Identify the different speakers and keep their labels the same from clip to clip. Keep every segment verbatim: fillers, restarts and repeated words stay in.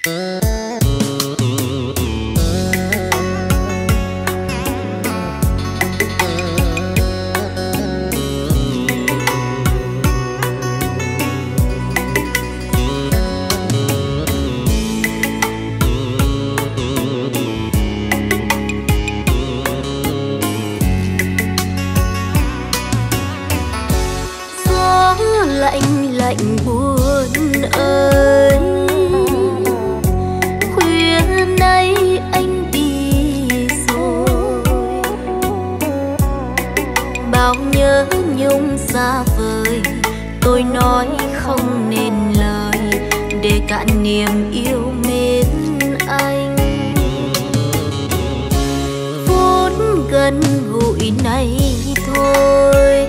Speaker 1: Lạnh lạnh buồn ơi, khuya nay anh đi rồi, bao nhớ nhung xa vời, tôi nói không nên lời để cạn niềm yêu mến anh. Phút gần gũi này thôi,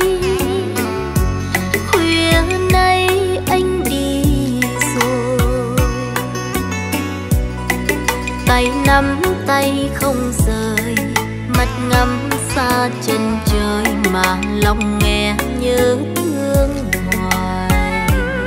Speaker 1: tay nắm tay không rời, mắt ngắm xa chân trời mà lòng nghe nhớ thương hoài.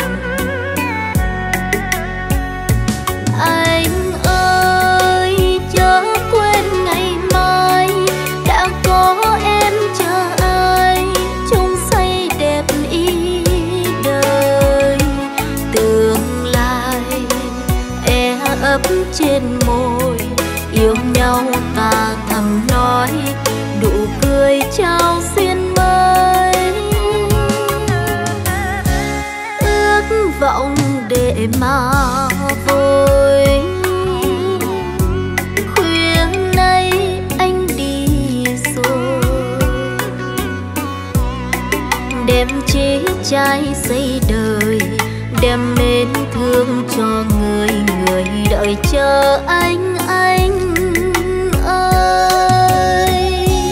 Speaker 1: Anh ơi chớ quên ngày mai, đã có em chờ ai chung say đẹp ý đời. Tương lai e ấp trên môi, yêu nhau ta thầm nói, nụ cười trao xuyên mới. Ước vọng để mà vội, khuya nay anh đi rồi, đem chế trái xây đời, đem mến thương cho người, người đợi chờ anh anh ơi.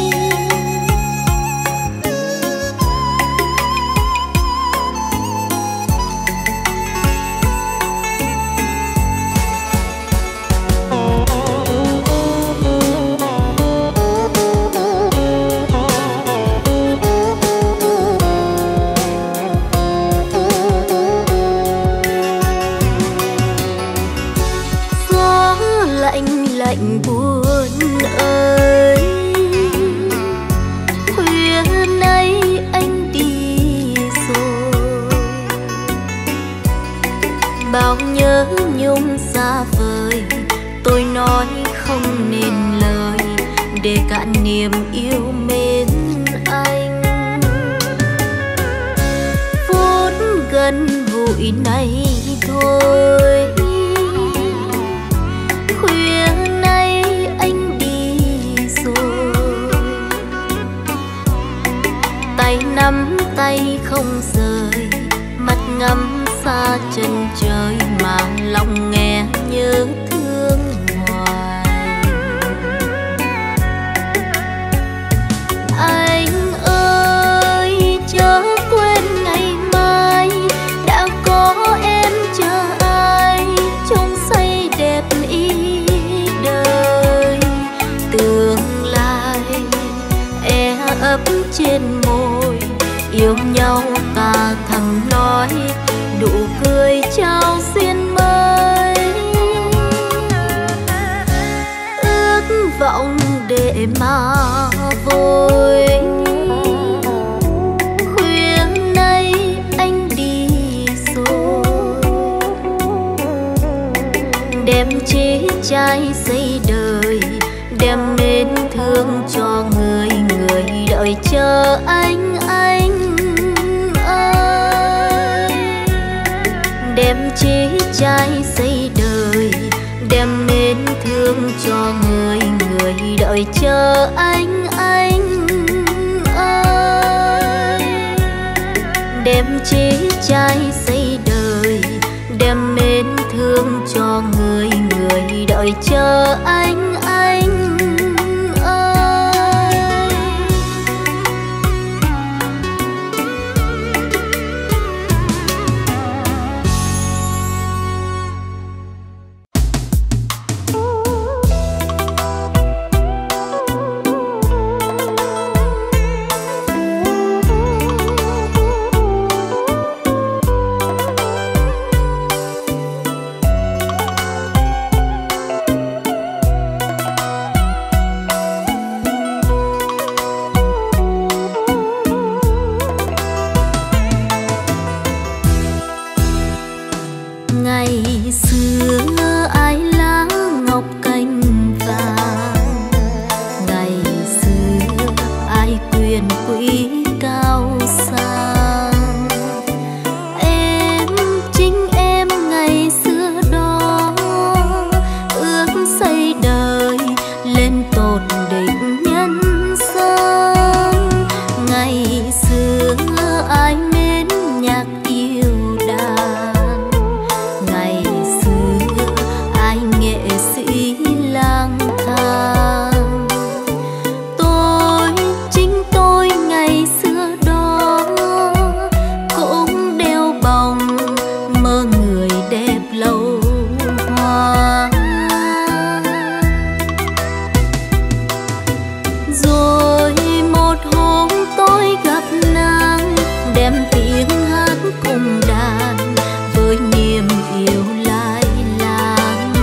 Speaker 1: Lạnh buồn ơi, khuya nay anh đi rồi, bao nhớ nhung xa vời, tôi nói không nên lời để cạn niềm yêu mến anh. Phút gần gũi này thôi, tay nắm tay không rời, mắt ngắm xa chân trời mà lòng nghe nhớ thương hoài. Anh ơi chớ quên ngày mai, đã có em chờ ai chung say đẹp ý đời. Tương lai e ấp trên môi, yêu nhau ta thầm nói, nụ cười trao xuyên mới. Ước vọng để mà vội, khuya nay anh đi rồi, đem chế trái xây đời, đem mến thương cho người, người đợi chờ anh anh ơi. Đem chế trái xây đời, đem mến thương cho người, người đợi chờ anh anh ơi. Đem chế trái xây đời, đem mến thương cho người, người đợi chờ anh anh ơi. xưa ai lá ngọc cành vàng, ngày xưa ai quyền quý cao sang. Em chính em ngày xưa đó ước xây đời lên tột đỉnh nhân gian. Ngày xưa ai mến nhạc yêu đàn, ngày xưa ai nghệ sĩ lang thang. Tôi chính tôi ngày xưa đó cũng đeo bồng mơ người đẹp lâu hoa. Rồi một hôm tôi gặp nàng đem tiếng hát cùng đàn với niềm yêu lai láng.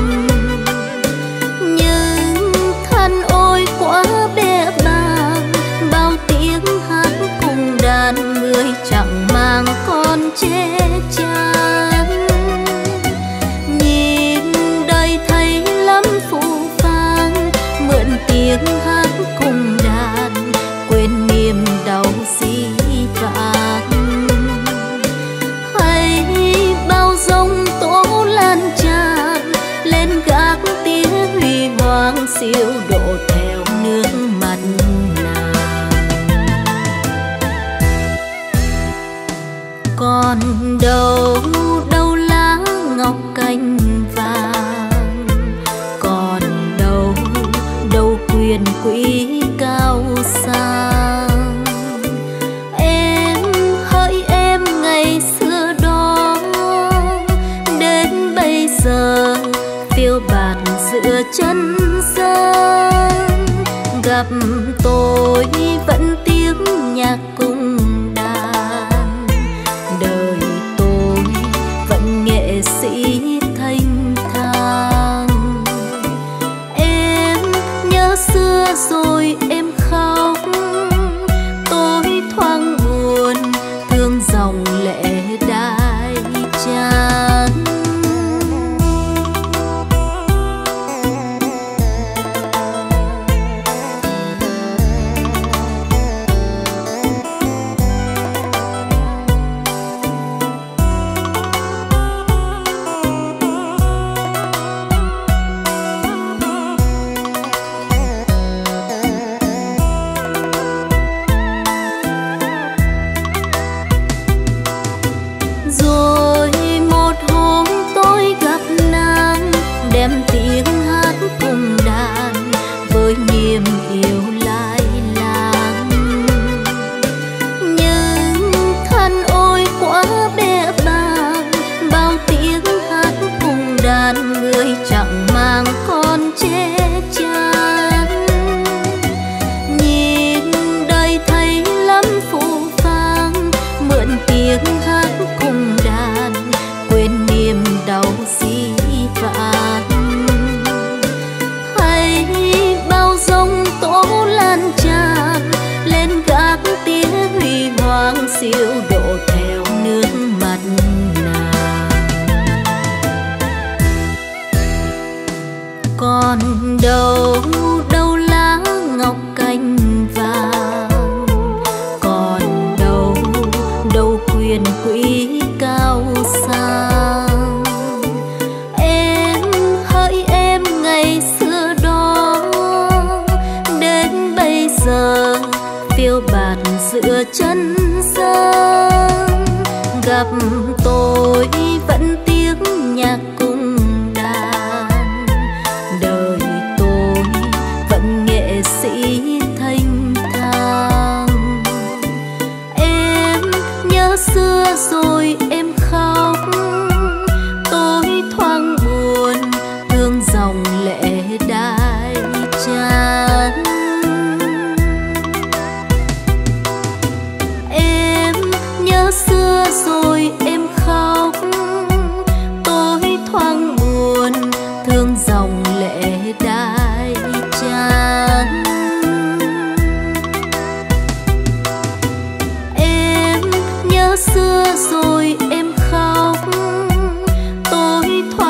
Speaker 1: Nhưng than ôi quá bẽ bàng, bao tiếng hát cùng đàn người chẳng mang con che chắn. Nhìn đời thấy lắm phũ phàng, mượn tiếng hát cùng đàn quên niềm đau dĩ vãng. Hay bao giông tố lan tràn lên gác tía huy hoàng siêu độ theo nước mắt nàng. Còn đâu đâu lá ngọc cành vàng, còn đâu đâu quyền quý cao sang. Em hỡi em ngày xưa đó đến bây giờ phiêu bạt giữa chân gian. Gặp tôi vẫn tiếng nhạc cùng đàn, đời tôi vẫn nghệ sĩ thanh thang. Em nhớ xưa rồi em khóc, tôi thoáng buồn thương dòng lệ đai tràn. Rồi một hôm tôi gặp nàng đem tiếng hát cùng đàn với niềm yêu lai láng. Nhưng than ôi quá bẽ bàng, bao tiếng hát cùng đàn người chẳng mang con che chắn. Nhìn đời thấy lắm phũ phàng, mượn tiếng hát cùng đàn quên niềm đau dĩ vãng. Hay bao giông tố lan tràn lên gác tía huy hoàng siêu độ theo nước mắt nàng. Còn đâu đâu lá ngọc cành vàng, còn đâu đâu quyền quý cao sang. Em hỡi em ngày xưa đó đến bây giờ phiêu bạt giữa chân gian. Gặp tôi vẫn tiếng nhạc cùng đàn, đời tôi vẫn nghệ sĩ thanh thang. Em nhớ xưa rồi em khóc, tôi thoáng buồn thương dòng lệ đai tràn. Em nhớ xưa rồi em khóc, tôi thoáng buồn thương dòng lệ đai tràn. Em nhớ xưa rồi em khóc, tôi thoáng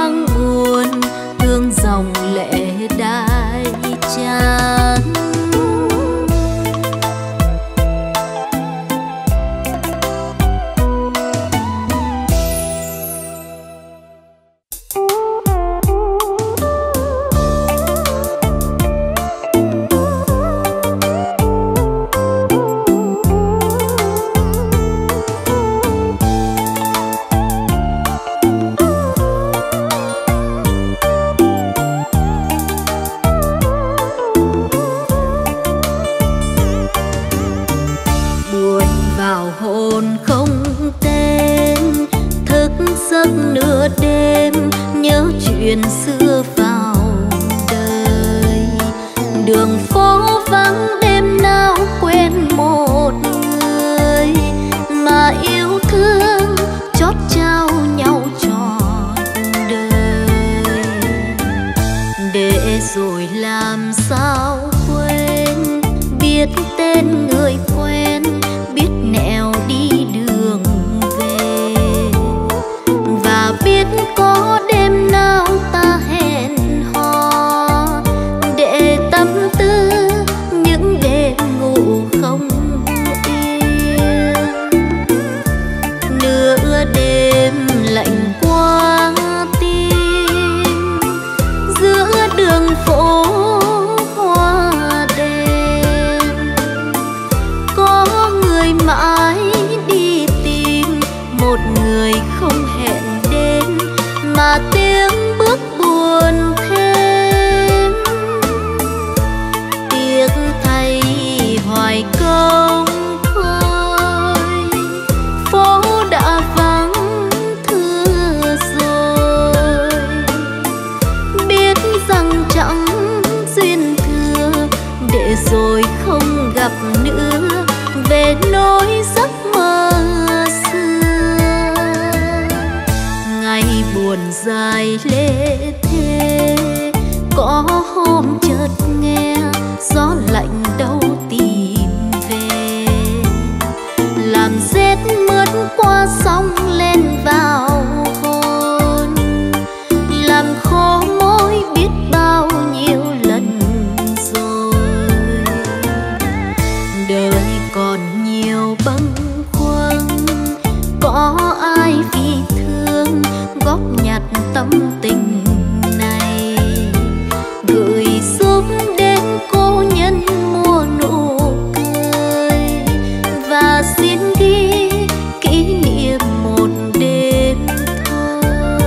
Speaker 1: chuyện xưa vào đời. Đường phố vắng đêm nào quên một người mà yêu thương chót trao nhau trọn đời. Để rồi làm sao quên, biết tên người quen, biết nẻo đi đường về, và biết có đêm nào ta hẹn hò để tâm tư những đêm ngủ không yên. Nửa đêm lạnh qua tim, giữa đường phố hoa đêm, có người mãi đi tìm một người không hẹn đến, mà tiếng bước buồn thêm. Tiếc thay hoài công khơi, phố đã vắng thưa rồi. Biết rằng chẳng duyên thừa, để rồi không gặp nữa về nỗi giấc mơ xưa. Ngày buồn dài lê thê, có hôm chợt nghe gió lạnh đâu tìm về, làm rét mướt qua sóng lên vào hồn, làm khô môi biết bao nhiêu lần rồi. Đời còn nhiều bâng khuâng, có ai vì thương góp nhặt tâm tình này, gửi giúp đến cô nhân mùa nụ cười, và xin ghi kỷ niệm một đêm thơ.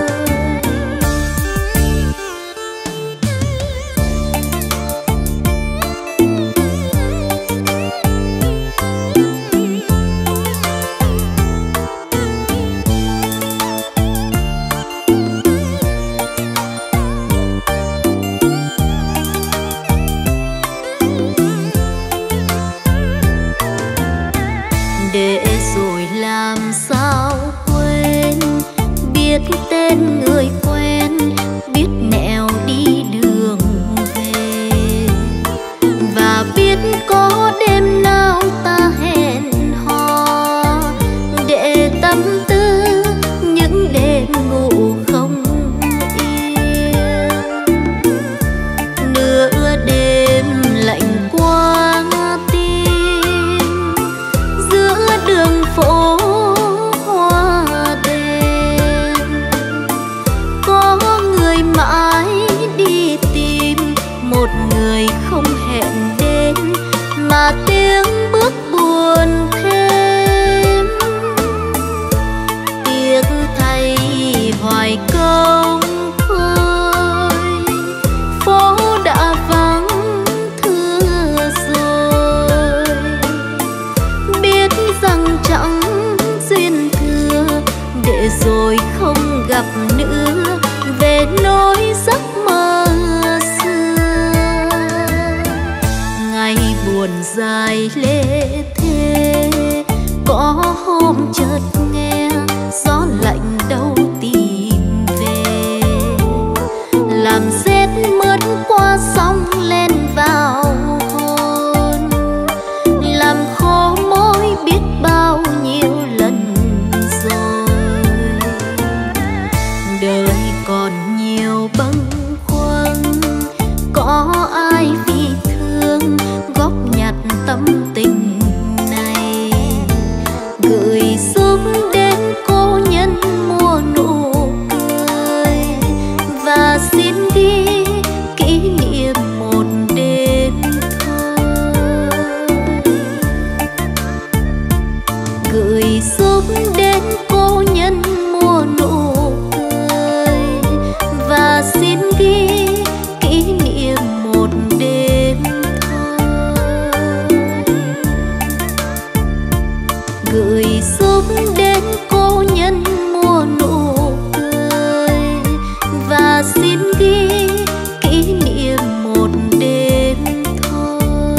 Speaker 1: Để rồi làm sao quên, biết tên người quen, biết nẻo đi đường về, và biết có đêm nào ta hẹn hò để tâm tư những đêm ngủ không yên. Nửa đêm lạnh qua tim, giữa đường phố hoa đêm, có người mãi đi tìm một người không hẹn đến, mà tiếng bước buồn thêm. Tiếc thay hoài công khơi, phố đã vắng thưa rồi. Biết rằng chẳng duyên thừa, để rồi không gặp nữa về nỗi giấc mơ xưa. Ngày buồn dài lê thê, có hôm chợt nghe gió lạnh đâu tìm về, làm rét mướt qua sóng lên vào hồn, làm khô môi biết bao nhiêu lần rồi. Đời còn nhiều bâng khuâng, có ai vì thương góp nhặt tâm tình này, gửi giúp đến cô nhân mùa nụ cười, và xin ghi kỷ niệm một đêm thơ. Gửi giúp đến cô nhân mùa nụ cười, và xin ghi kỷ niệm một đêm thơ. xin ghi kỷ niệm một đêm thôi.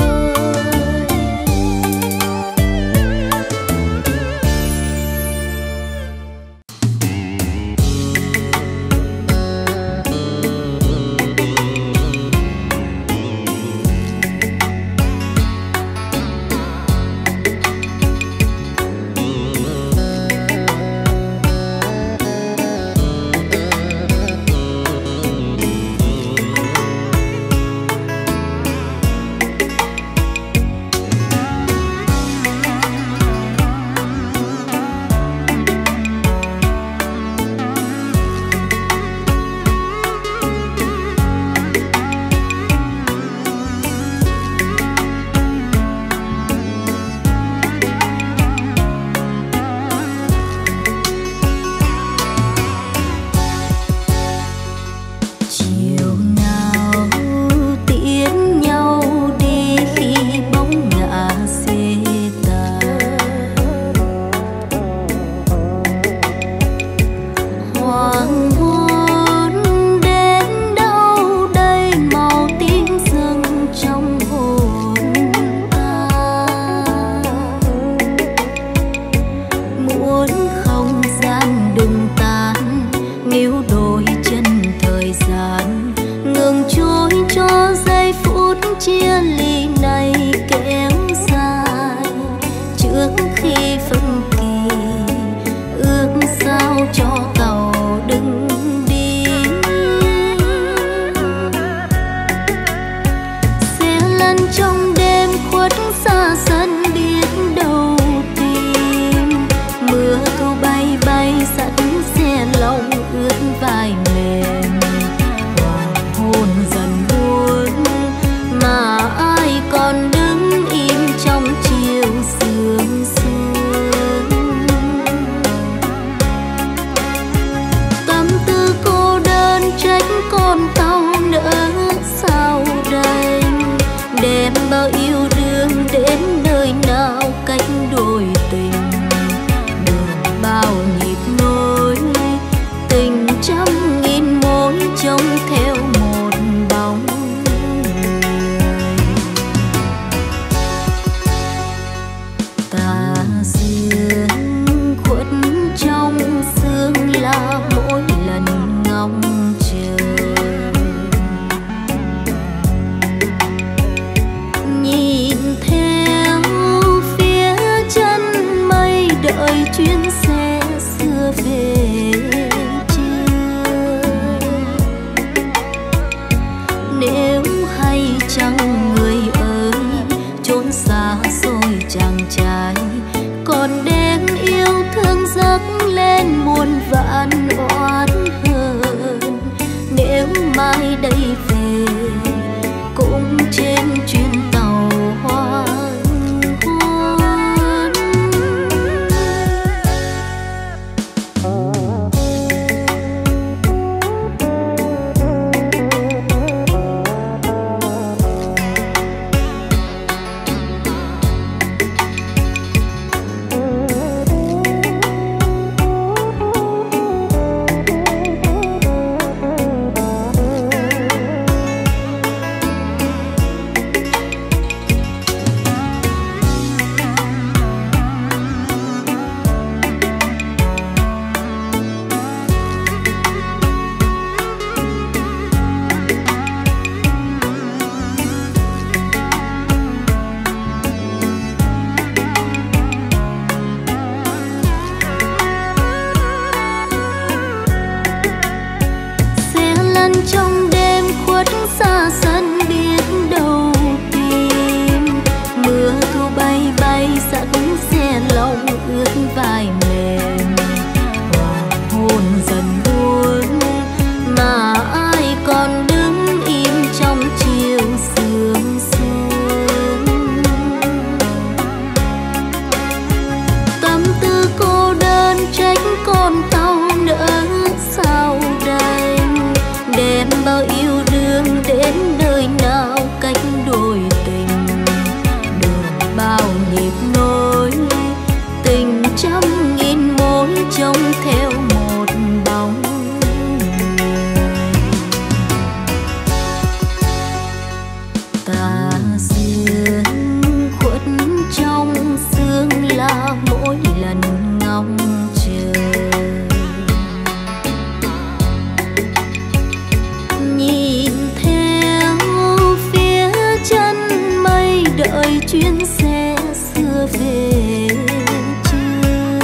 Speaker 1: chuyến xe xưa về chưa?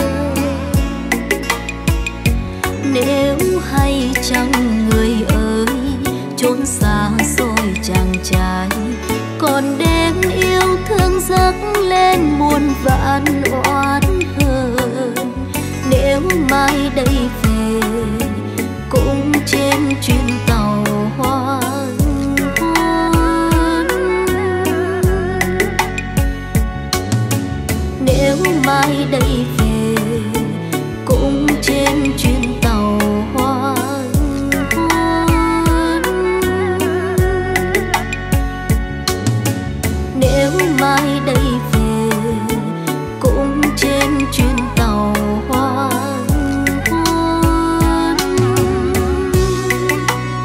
Speaker 1: Nếu hay chăng người ơi, chốn xa xôi chàng trai còn đem yêu thương dâng lên muôn vạn oán hờn. Nếu mai đây về cũng trên chuyến tàu hoang hoang, nếu mai đây về cũng trên chuyến tàu hoang hoang, nếu mai đây về cũng trên chuyến tàu hoang hoang.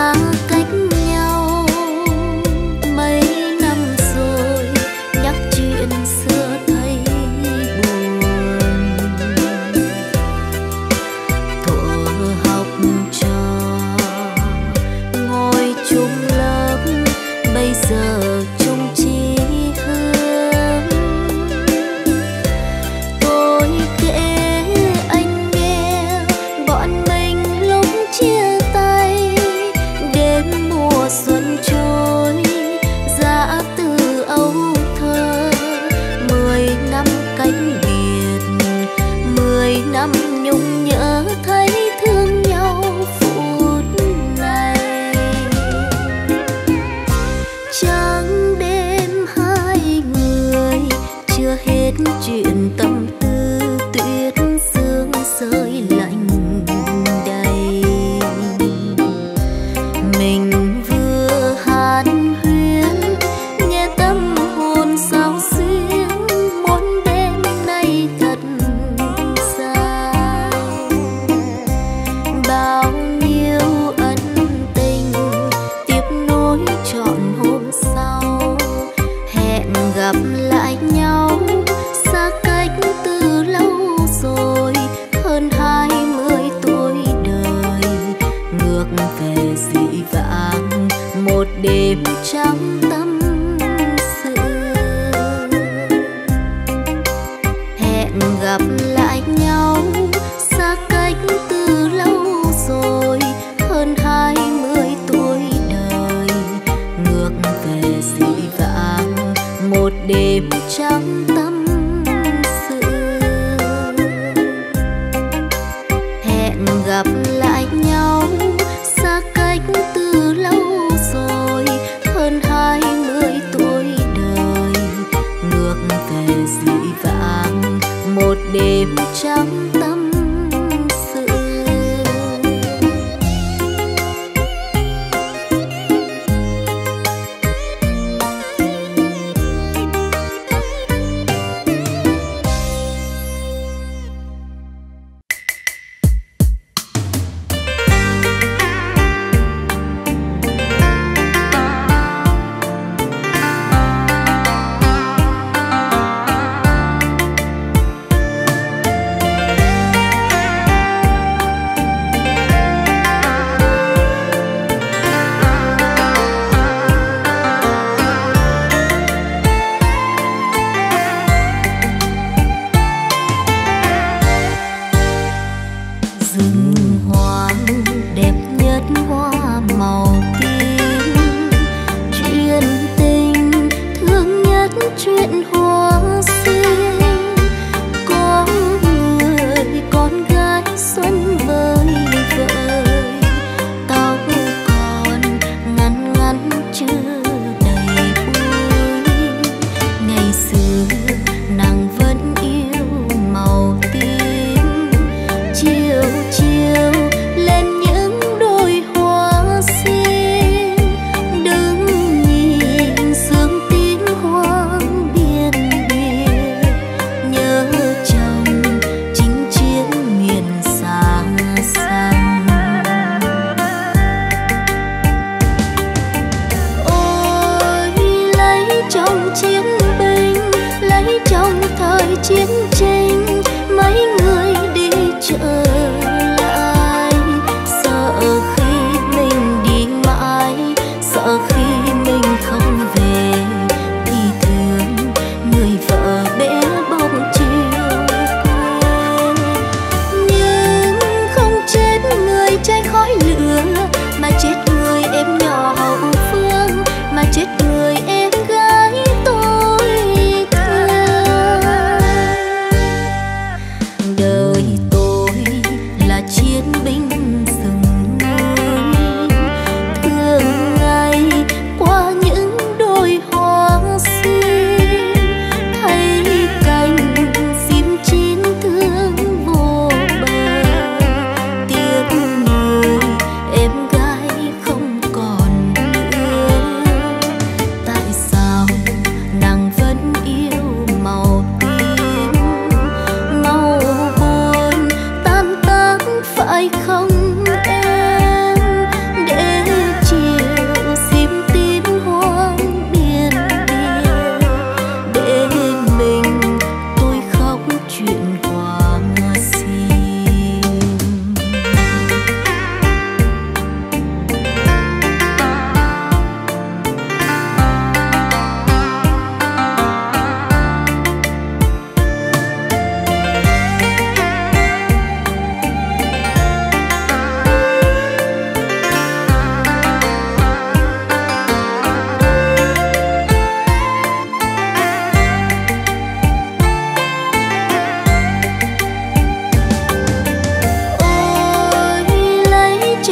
Speaker 1: xa cách nhau mấy năm rồi, nhắc chuyện xưa thấy buồn. Thuở học trò ngồi chung lớp, bây giờ chung chí hướng. Tôi kể anh nghe bọn mình lúc chia tay, đêm mùa xuân trôi ra từ âu thơ. Mười năm cách biệt, mười năm nhung nhớ thấy thương nhau phút này. Trắng đêm hai người chưa hết chuyện tâm tư, tuyết sương rơi lạnh đầy. Mình vừa hàn huyên nghe tâm hồn sao xuyến, muốn đêm nay thật xa. Bao nhiêu ân tình tiếp nối trọn hôm sau, hẹn gặp lại nhau xa cách từ lâu rồi, hơn hai mươi tuổi đời. Ngược về dĩ vãng một đêm trắng tâm sự, hẹn gặp lại nhau xa cách từ lâu rồi, hơn hai mươi tuổi đời. Ngược về dĩ vãng một đêm trắng tâm sự, hẹn gặp lại nhau xa cách từ lâu rồi, hơn hai mươi tuổi đời. Ngược về dĩ vãng một đêm trắng tâm sự.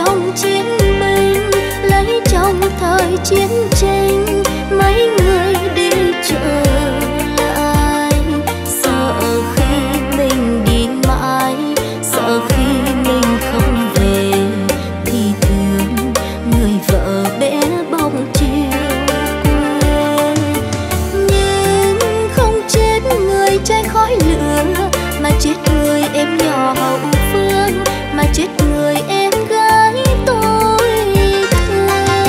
Speaker 1: chồng chiến binh, lấy chồng thời chiến tranh, mấy người đi trở lại. Sợ khi mình đi mãi, sợ khi mình không về, thì thương người vợ bé bỏng chiều quê. Nhưng không chết người trai khói lửa, mà chết người em nhỏ hậu phương, mà chết người em gái tôi thương.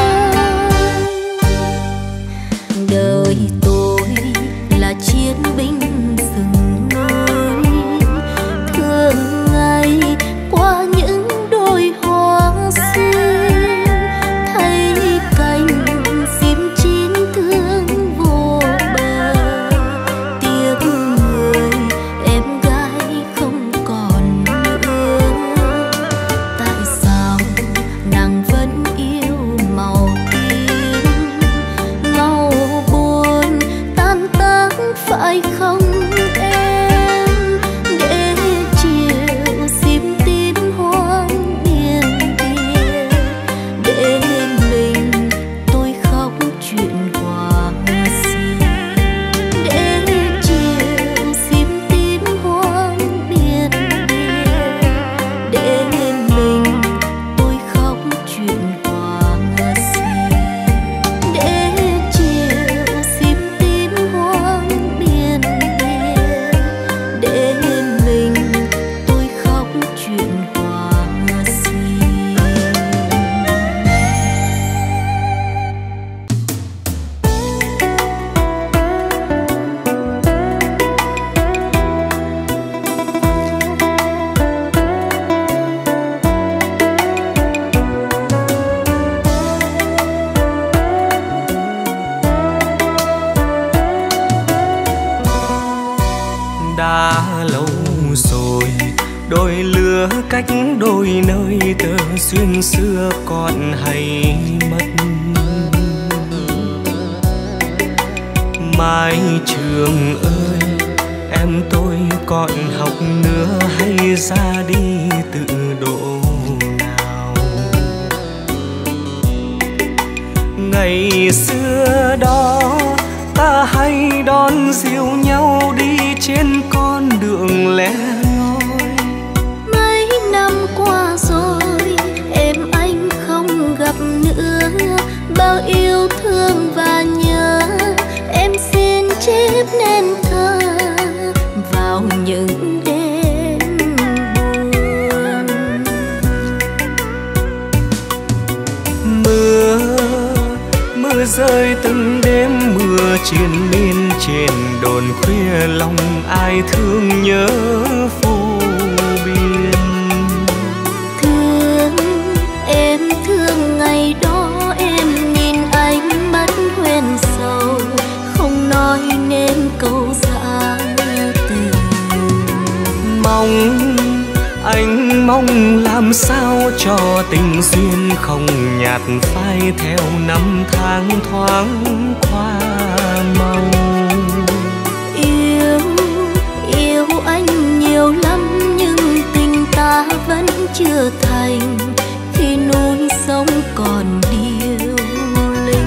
Speaker 1: Đời tôi là chiến binh rừng núi, thường ngày qua những đồi hoa xinh, thấy cành sim chín thương vô bờ. Tiếc người em gái không còn nữa, tại sao nàng vẫn yêu màu tím? Màu buồn tan tác phải không em? Để chiều sim tím hoang biên kia, để mình tôi khóc chuyện hoa xinh. Để chiều sim tím hoang biên kia, để mình tôi khóc chuyện hoa xinh. Để chiều sim tím hoang biên kia, để mình tôi khóc chuyện hoa xinh.
Speaker 2: Đã lâu rồi đôi lứa cách đôi nơi, tơ duyên xưa còn hay mất. Mái trường ơi, em tôi còn học nữa hay ra đi tự độ nào? Ngày xưa đó ta hay đón dìu nhau đi trên con đường lẻ loi.
Speaker 1: Mấy năm qua rồi em anh không gặp nữa, bao yêu thương và nhớ em xin chép nên thơ vào những đêm buồn.
Speaker 2: Mưa mưa rơi từng đêm, mưa triền miên trên đồn khuya, lòng ai thương nhớ vô biên.
Speaker 1: Thương em thương ngày đó em nhìn ánh mắt hoen sầu, không nói nên câu dạ từ.
Speaker 2: Mong anh mong làm sao cho tình duyên không nhạt phai theo năm tháng thoáng qua mau.
Speaker 1: Yêu yêu anh nhiều lắm nhưng tình ta vẫn chưa thành, khi núi sông còn điêu linh.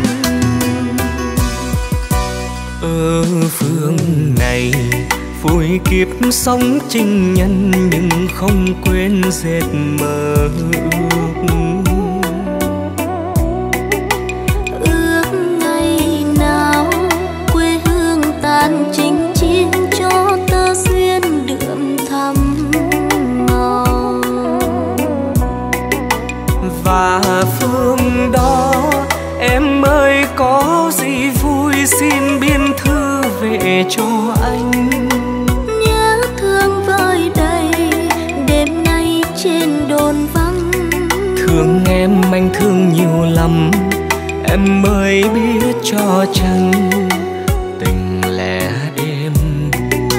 Speaker 2: Ở phương này vui kiếp sống trinh nhân, nhưng không quên dệt mơ ước.
Speaker 1: Ước ngày nào quê hương tan chinh chiến, cho tơ duyên đượm thắm màu.
Speaker 2: Và phương đó em ơi, có gì vui xin biên thư về cho anh.
Speaker 1: Nhớ thương vơi đầy đêm nay trên đồn vắng.
Speaker 2: Thương em anh thương nhiều lắm, em mới biết cho chăng tình lẻ đêm buồn.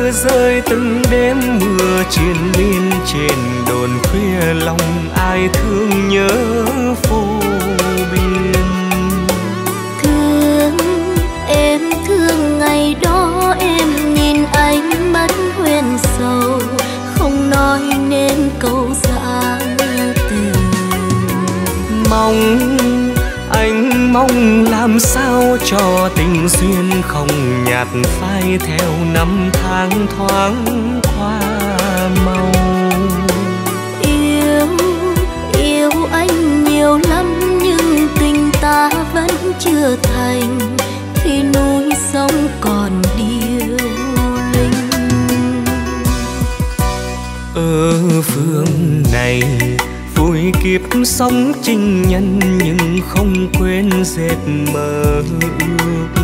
Speaker 2: Mưa rơi từng đêm mưa triền miên trên đồn khuya, lòng ai thương nhớ vô biên.
Speaker 1: Thương em thương ngày đó em nhìn ánh mắt huyền sầu, không nói nên câu dạ từ.
Speaker 2: Mong anh mong làm sao cho tình duyên không nhạt phai theo năm tháng thoáng qua mau.
Speaker 1: Yêu yêu anh nhiều lắm nhưng tình ta vẫn chưa thành, khi núi sông còn điêu linh.
Speaker 2: Ở phương này vui kiếp sống trinh nhân nhưng không quên dệt mơ ước.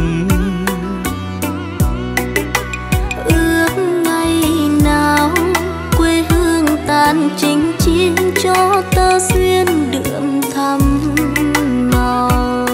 Speaker 1: Ước ngày nào quê hương tàn chinh chiến cho tơ duyên đượm thắm màu.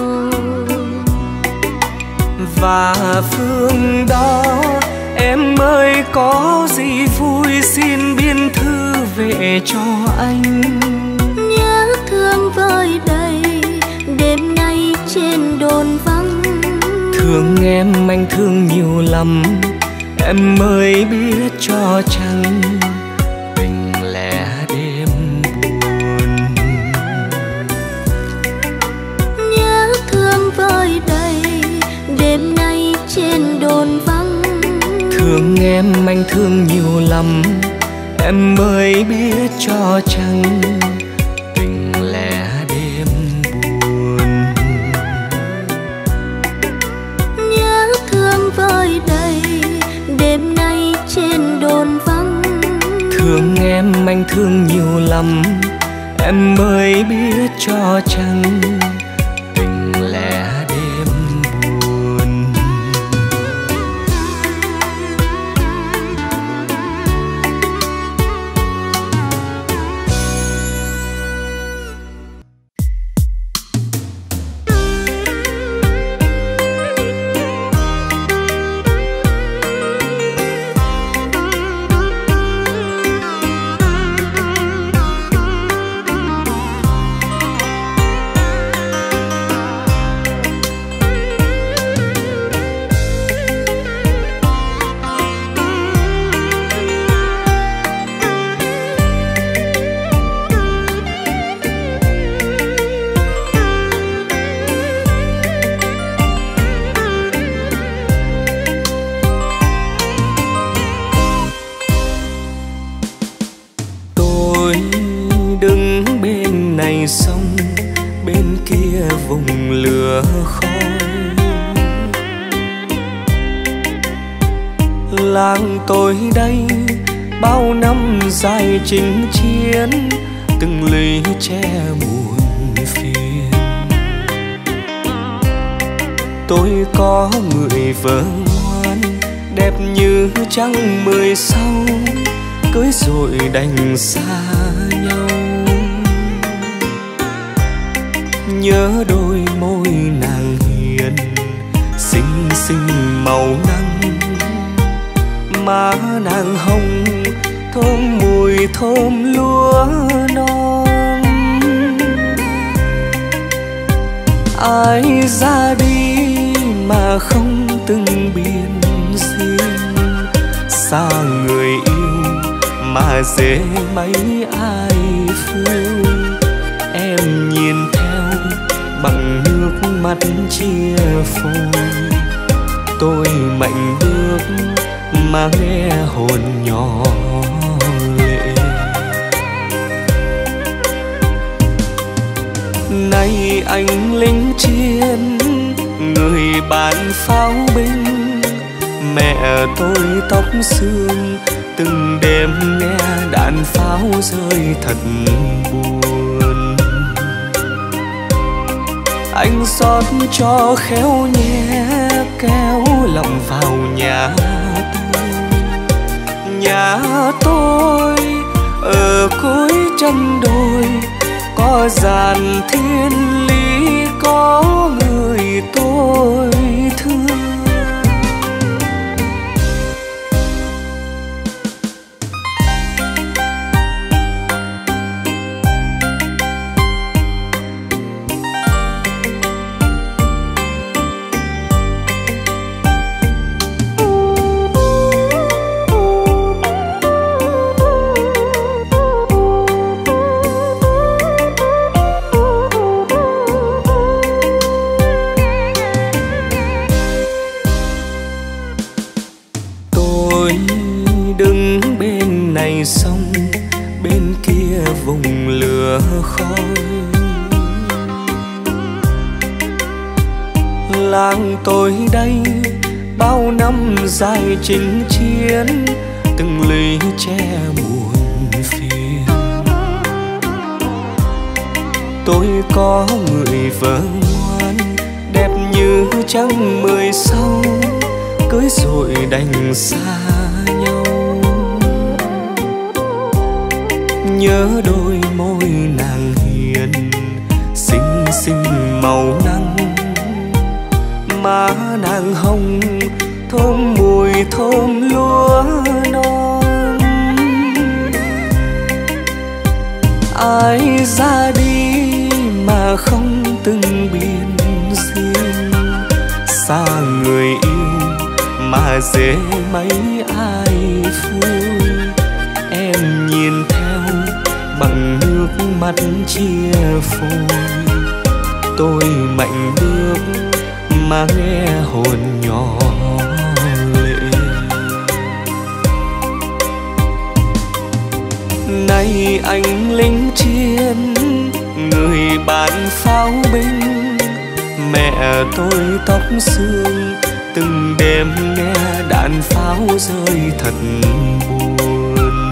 Speaker 2: Và phương đó em ơi có gì vui xin biên thư về cho anh.
Speaker 1: Nhớ thương vơi đầy đêm nay trên đồn vắng.
Speaker 2: Thương em anh thương nhiều lắm, em mới biết cho chăng tình lẻ đêm buồn.
Speaker 1: Nhớ thương vơi đầy đêm nay trên đồn vắng.
Speaker 2: Thương em anh thương nhiều lắm, em mới biết cho chăng tình lẻ đêm buồn.
Speaker 1: Nhớ thương vơi đầy đêm nay trên đồn vắng.
Speaker 2: Thương em anh thương nhiều lắm, em mới biết cho chăng tình lẻ đêm buồn. Sông bên kia vùng lửa khói, làng tôi đây bao năm dài chinh chiến, từng lũy tre muôn phiền. Tôi có người vợ ngoan đẹp như trăng mười sau, cưới rồi đành xa nhau. Nhớ đôi môi nàng hiền xinh xinh màu nắng, má nàng hồng thơm mùi thơm lúa non. Ai ra đi mà không từng biên riêng, xa người yêu mà dễ mấy ai phương. Em nhìn theo bằng nước mắt chia phôi, tôi mạnh bước mà nghe hồn nhỏ lệ. Nay anh lính chiến người bán pháo binh, mẹ tôi tóc xương từng đêm nghe đạn pháo rơi thật buồn. Anh xót cho khéo nhé kéo lòng vào nhà tôi. Nhà tôi ở cuối chân đồi, có dàn thiên lý có người tôi thương. nhớ khói. Làng tôi đây bao năm dài chinh chiến, từng ly che buồn phiền. Tôi có người vợ ngoan, đẹp như trăng mười sau, cưới rồi đành xa nhau. Nhớ đôi môi nàng hiền, xinh xinh màu nắng, má nàng hồng thơm mùi thơm lúa non. Ai ra đi mà không từng biên riêng, xa người yêu mà dễ mấy ai vui. Em nhìn theo bằng nước mắt chia phôi, tôi mạnh bước mà nghe hồn nhỏ lệ. Nay anh lính chiến, người bạn pháo binh, mẹ tôi tóc xương, từng đêm nghe đạn pháo rơi thật buồn.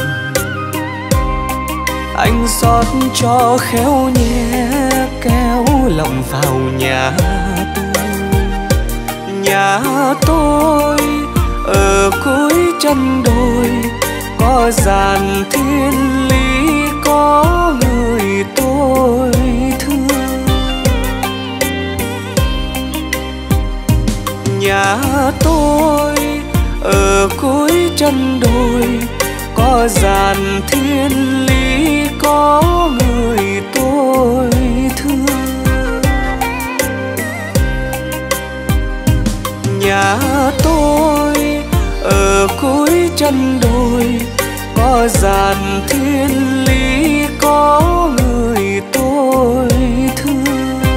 Speaker 2: Anh rót cho khéo nhé kéo lòng vào nhà tôi. Nhà tôi ở cuối chân đồi, có dàn thiên lý, có người tôi thương. Nhà tôi ở cuối chân đồi, có dàn thiên lý, có người tôi thương. Nhà tôi ở cuối chân đồi, có dàn thiên lý, có người tôi thương.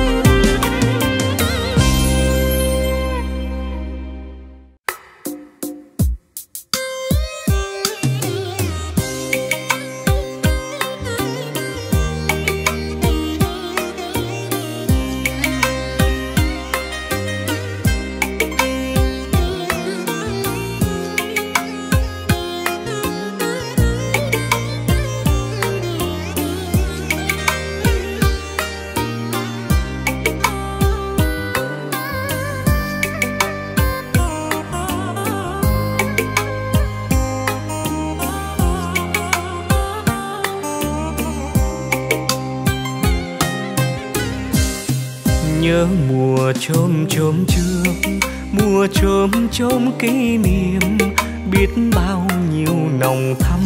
Speaker 2: Nhớ mùa chôm chôm trước, mùa chôm chôm kỷ niệm, biết bao nhiêu nồng thắm.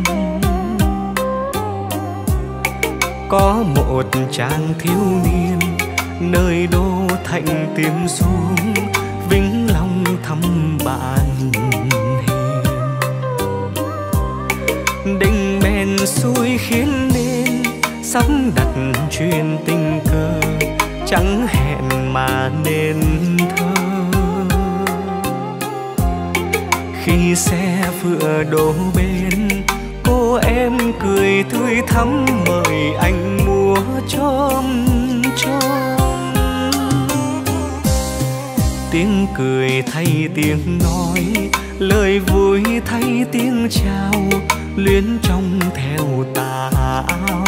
Speaker 2: Có một chàng thiếu niên nơi đô thành tìm xuống, vĩnh lòng thăm bạn hiền. Định bèn xui khiến nên sắp đặt chuyện tình cờ, chẳng hẹn mà nên thơ. Khi xe vừa đổ bên, cô em cười tươi thắm mời anh múa chôm chôm. Tiếng cười thay tiếng nói, lời vui thay tiếng chào, luyến trong theo tà áo.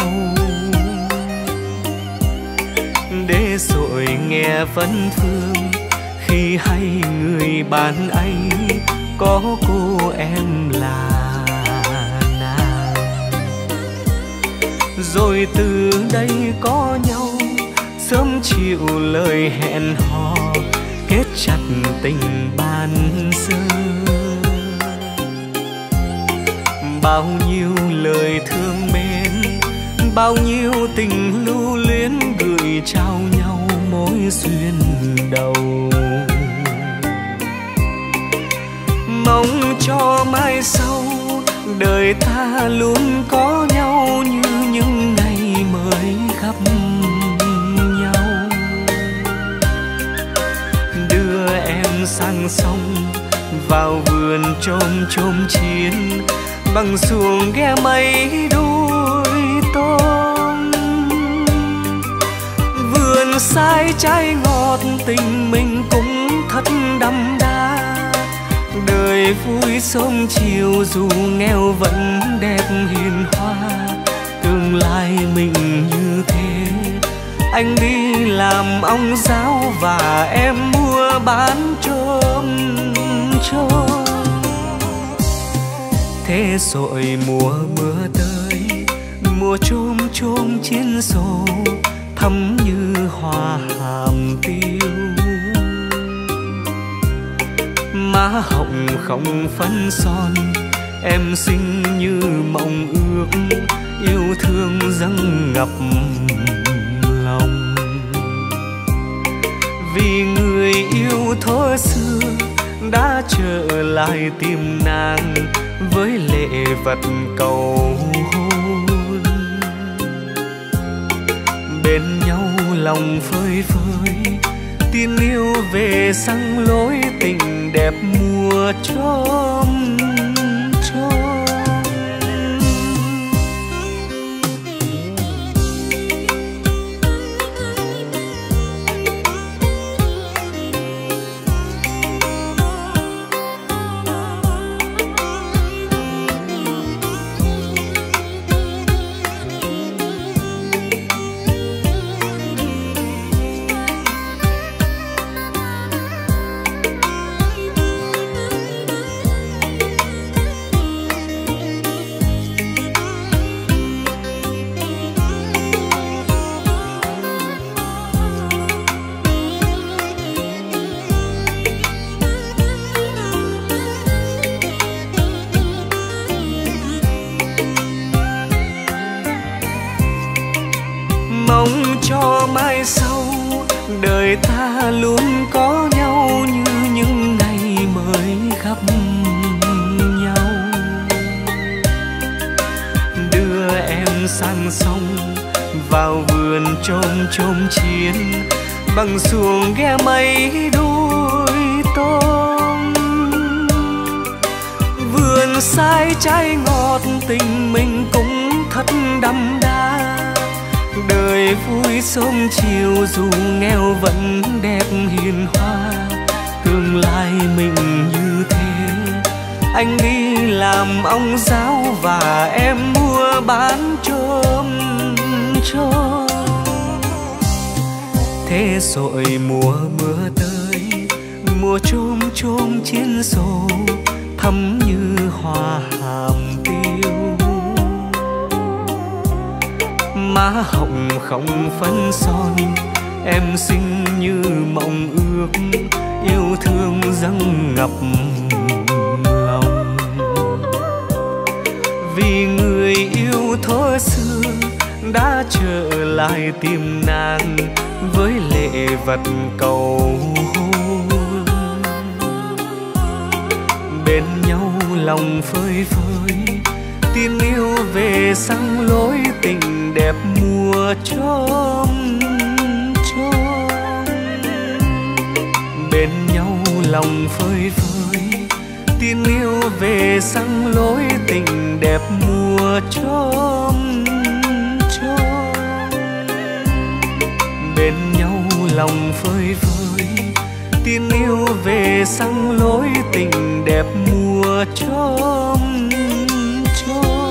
Speaker 2: Để rồi nghe vấn vương khi hay người bạn ấy có cô em là nàng. Rồi từ đây có nhau, sớm chiều lời hẹn hò, kết chặt tình ban sơ. Bao nhiêu lời thương mến, bao nhiêu tình lưu luyến, gửi trao nhau mối duyên đầu. Mong cho mai sau đời ta luôn có nhau, như những ngày mới gặp nhau. Đưa em sang sông, vào vườn chôm chôm chiến, bằng xuồng ghe mây đuôi tôi. vườn sai trái ngọt tình mình cũng thật đậm đà. Đời vui sớm chiều dù nghèo vẫn đẹp hiền hòa. Tương lai mình như thế, anh đi làm ông giáo và em mua bán chôm chôm. Thế rồi mùa mưa tới, mùa chôm chôm chiến sổ thắm như hoa hàm tiêu. Má hồng không phấn son, em xinh như mộng ước, yêu thương dâng ngập lòng. Vì người yêu thuở xưa đã trở lại tìm nàng với lễ vật cầu hôn. Bên nhau lòng phơi phới, tin yêu về sang lối tình đẹp mùa chôm chôm. Cho mai sau đời ta luôn có nhau như những ngày mới gặp nhau. Đưa em sang sông vào vườn chôm chôm chiến, bằng xuồng ghe mây đuôi tôm. Vườn sai trái ngọt tình mình cũng thật đậm đà. Đời vui sớm chiều dù nghèo vẫn đẹp hiền hòa. Tương lai mình như thế, anh đi làm ông giáo và em mua bán chôm chôm. Thế rồi mùa mưa tới, mùa chôm chôm chiến sổ thắm như hoa hàm tiêu. Má hồng không phấn son, em xinh như mộng ước, yêu thương dâng ngập lòng. Vì người yêu thuở xưa đã trở lại tìm nàng với lễ vật cầu hôn. Bên nhau lòng phơi phới, tin yêu về sang lối tình đẹp mùa chôm chôm. Bên nhau lòng phơi phới, tin yêu về sang lối tình đẹp mùa chôm chôm. Bên nhau lòng phơi phới, tin yêu về sang lối tình đẹp mùa chôm chôm.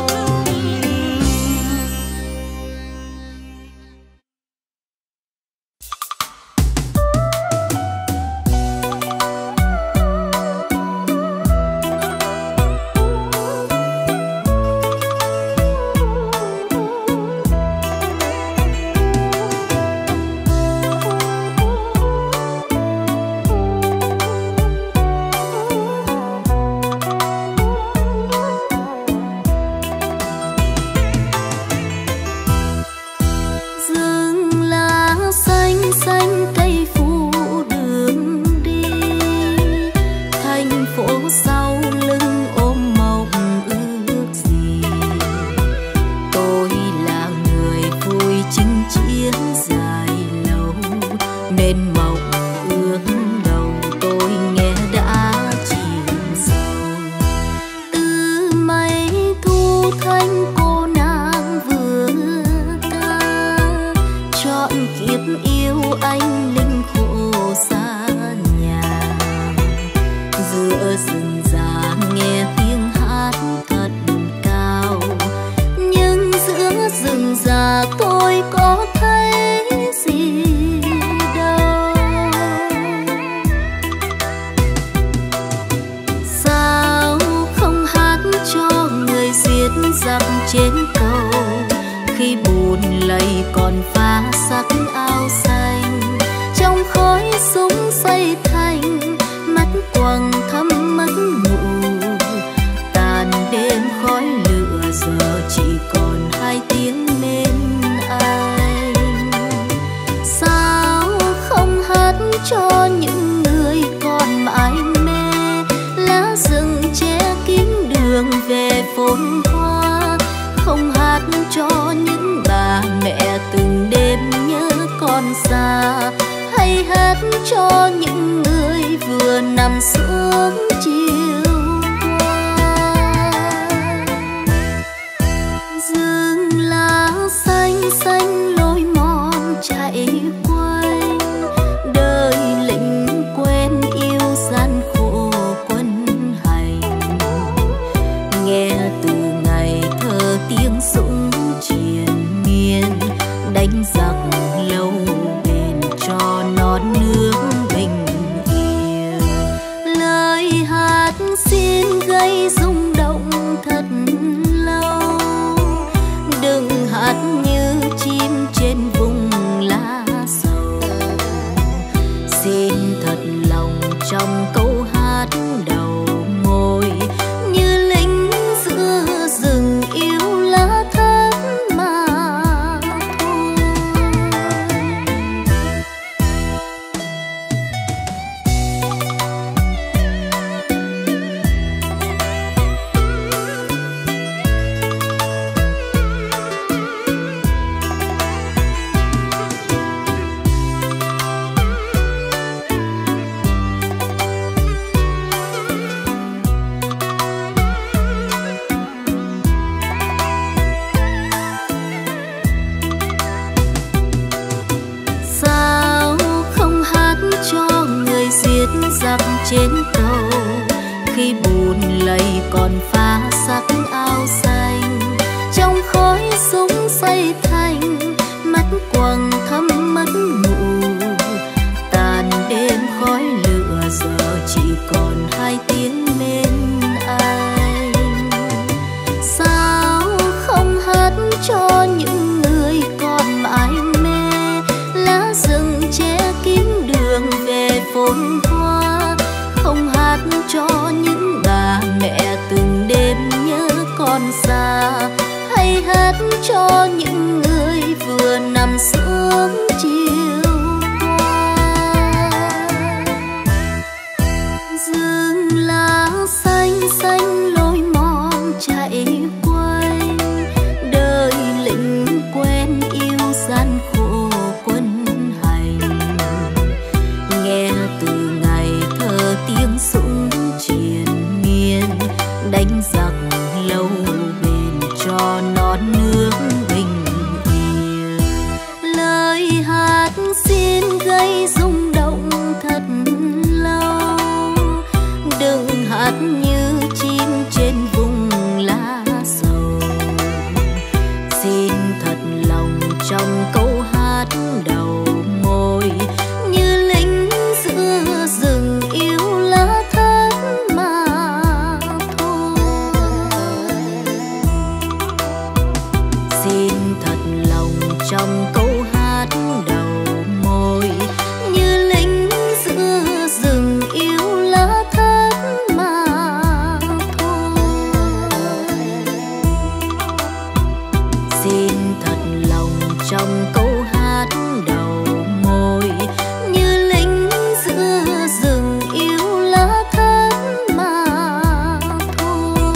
Speaker 1: xây thành, mắt quầng thâm mất ngủ. Tàn đêm khói lửa giờ chỉ còn hai tiếng bên anh. Sao không hát cho những người còn mãi mê, lá rừng che kín đường về phồn hoa. Không hát cho những bà mẹ từng đêm nhớ con xa, hay hát cho những người vừa nằm xuống chiều qua. Rừng lá xanh xanh lối mòn chạy quanh, đời lính quen yêu gian khổ quân hành. Nghe từ ngày thơ tiếng súng triền miên, đánh giặc lâu bền cho non nước bình yên. Lời hát xin gây rung động thật lâu, đừng hát như chim trên vùng lá sầu. Xin thật lòng trong câu hát đầu môi, như lính giữa rừng yêu lá thắm mà thôi. Sao không hát cho người giết giặc trên cầu, khi bùn lầy còn phá sắc áo xanh. Trong khói súng xây thành, mắt quầng thâm mất ngủ. Tàn đêm khói lửa giờ chỉ còn hai tiếng bên anh. Sao không hát cho những người còn mãi mê, lá rừng che kín đường về phồn hoa. Không hát cho những bà mẹ từng đêm nhớ con xa, hay hát cho những người vừa nằm xuống chiều qua. Rừng lá xanh xanh lối mòn chạy quanh, đời lính quen yêu gian khổ quân hành. Nghe từ ngày thơ tiếng súng triền miên, đánh giặc lâu bền cho non nước bình yên. Lời hát xin gây rung động thật lâu, đừng hát như chim trên vùng lá sầu. Xin thật lòng trong câu hát đầu môi, như lính giữa rừng yêu lá thắm mà thôi. Xin thật lòng trong câu hát đầu môi, như lính giữa rừng yêu lá thắm mà thôi. Xin thật lòng trong câu hát đầu môi, như lính giữa rừng yêu lá thắm mà thôi.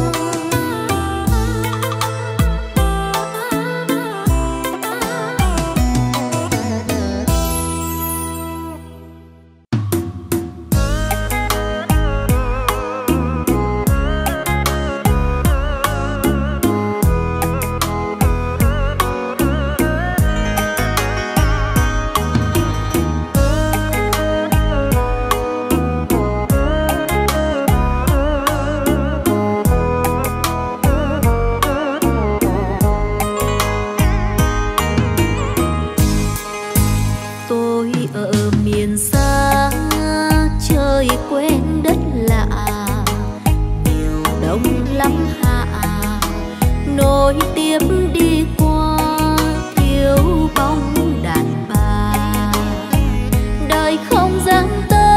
Speaker 3: nối tiếp đi qua thiếu bóng đàn bà, đời không dám tới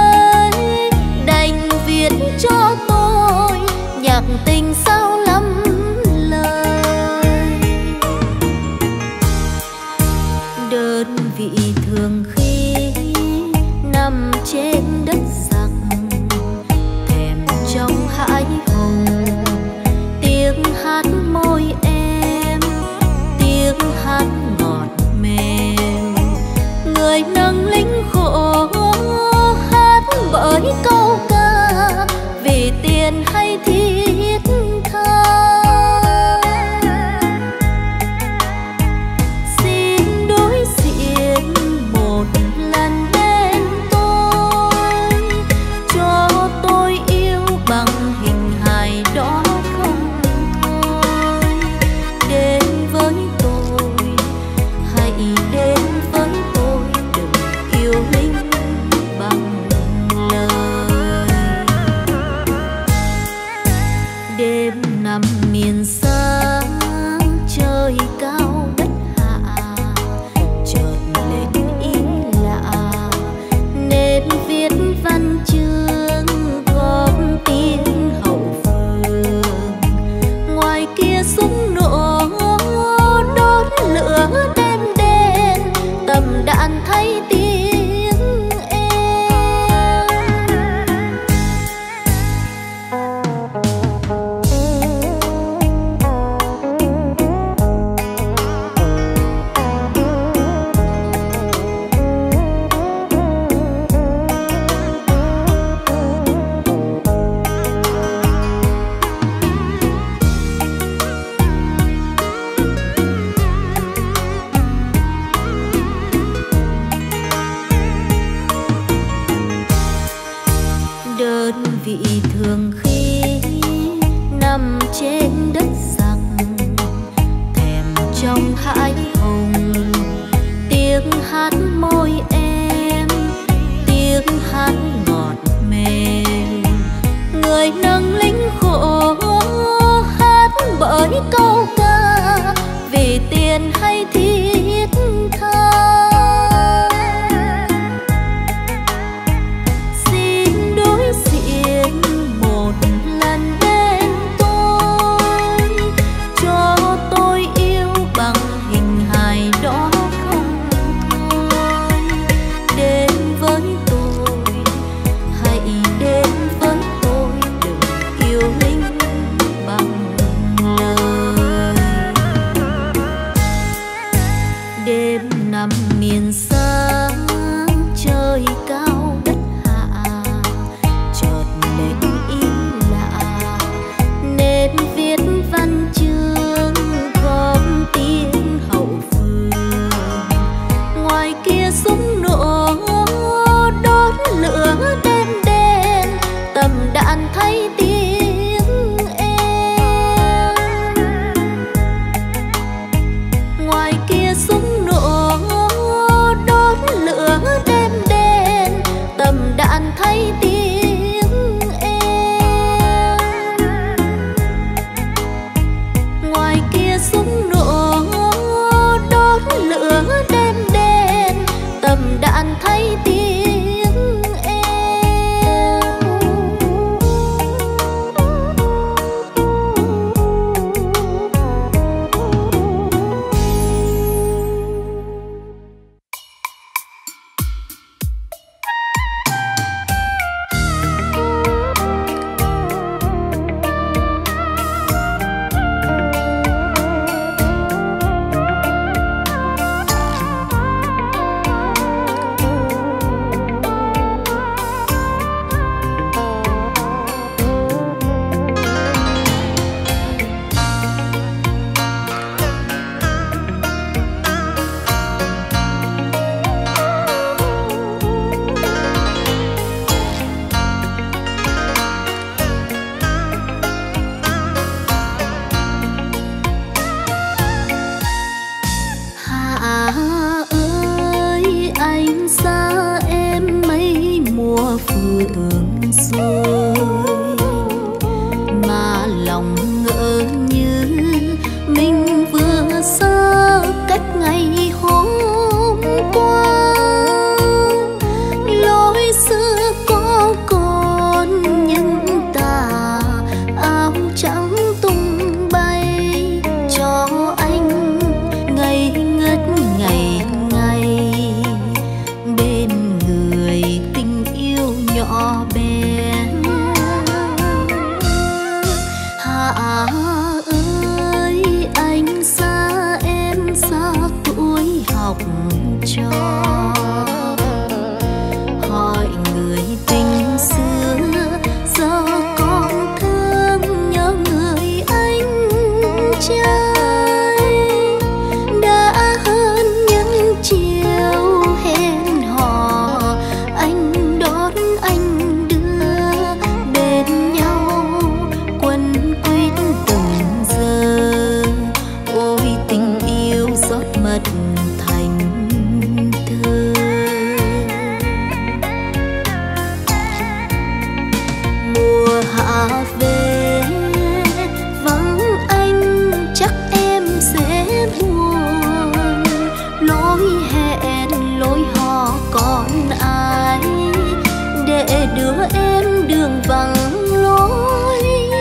Speaker 1: vị thường khi nằm trên đất giặc, thèm trong hãi hùng tiếng hát môi em, tiếng hát ngọt mềm. Người nâng lính khổ hát bởi câu ca vì tiền hay thiết tha. Xin đối diện một lần bên tôi, cho tôi yêu bằng hình hài đó không thôi. Đến với tôi, hãy đến với tôi, đừng yêu lính bằng lời. Đêm nằm miền xa trời cao đất hạ, chợt lên im lạ nên viết văn chương góp tiếng hậu phương. Ngoài kia súng nổ đốt lửa đêm đen, tầm đạn thay tiếng em. Ngoài kia súng nổ đốt lửa đêm đen, tầm đạn thay tiếng em. Ngoài kia súng nổ đốt lửa đêm đen, tầm đạn thay tiếng em. Hạ ơi anh xa em mấy mùa phượng rồi, mà lòng ngỡ như mình vừa xa cách ngày hôm qua. Lối xưa có còn những tà áo trắng tung bay cho anh ngây ngất ngày ngày bên người tình yêu nhỏ bé. Hạ ơi anh xa em xa tuổi học trò, hỏi người tình xưa giờ còn thương nhớ người anh trai. Đã hơn những chiều hẹn hò, anh đón anh đưa bên nhau quấn quýt từng giờ. Ôi tình yêu rót mật thành thơ. Mùa hạ về vắng anh chắc em sẽ buồn. Lối hẹn lối hò còn ai để đưa em đường vắng lối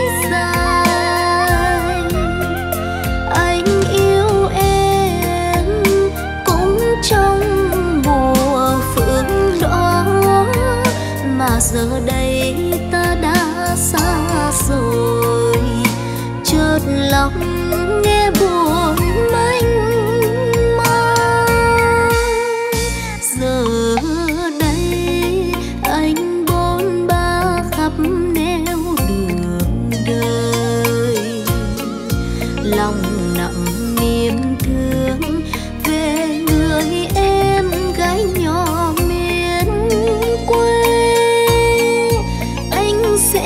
Speaker 1: dài. Anh yêu em cũng trong mùa phượng đó, mà giờ đây ta đã xa rồi. Chợt lòng nghe buồn mênh mang. Giờ đây anh bôn ba khắp nẻo đường đời, lòng nặng niềm thương về người em gái nhỏ miền quê. Anh sẽ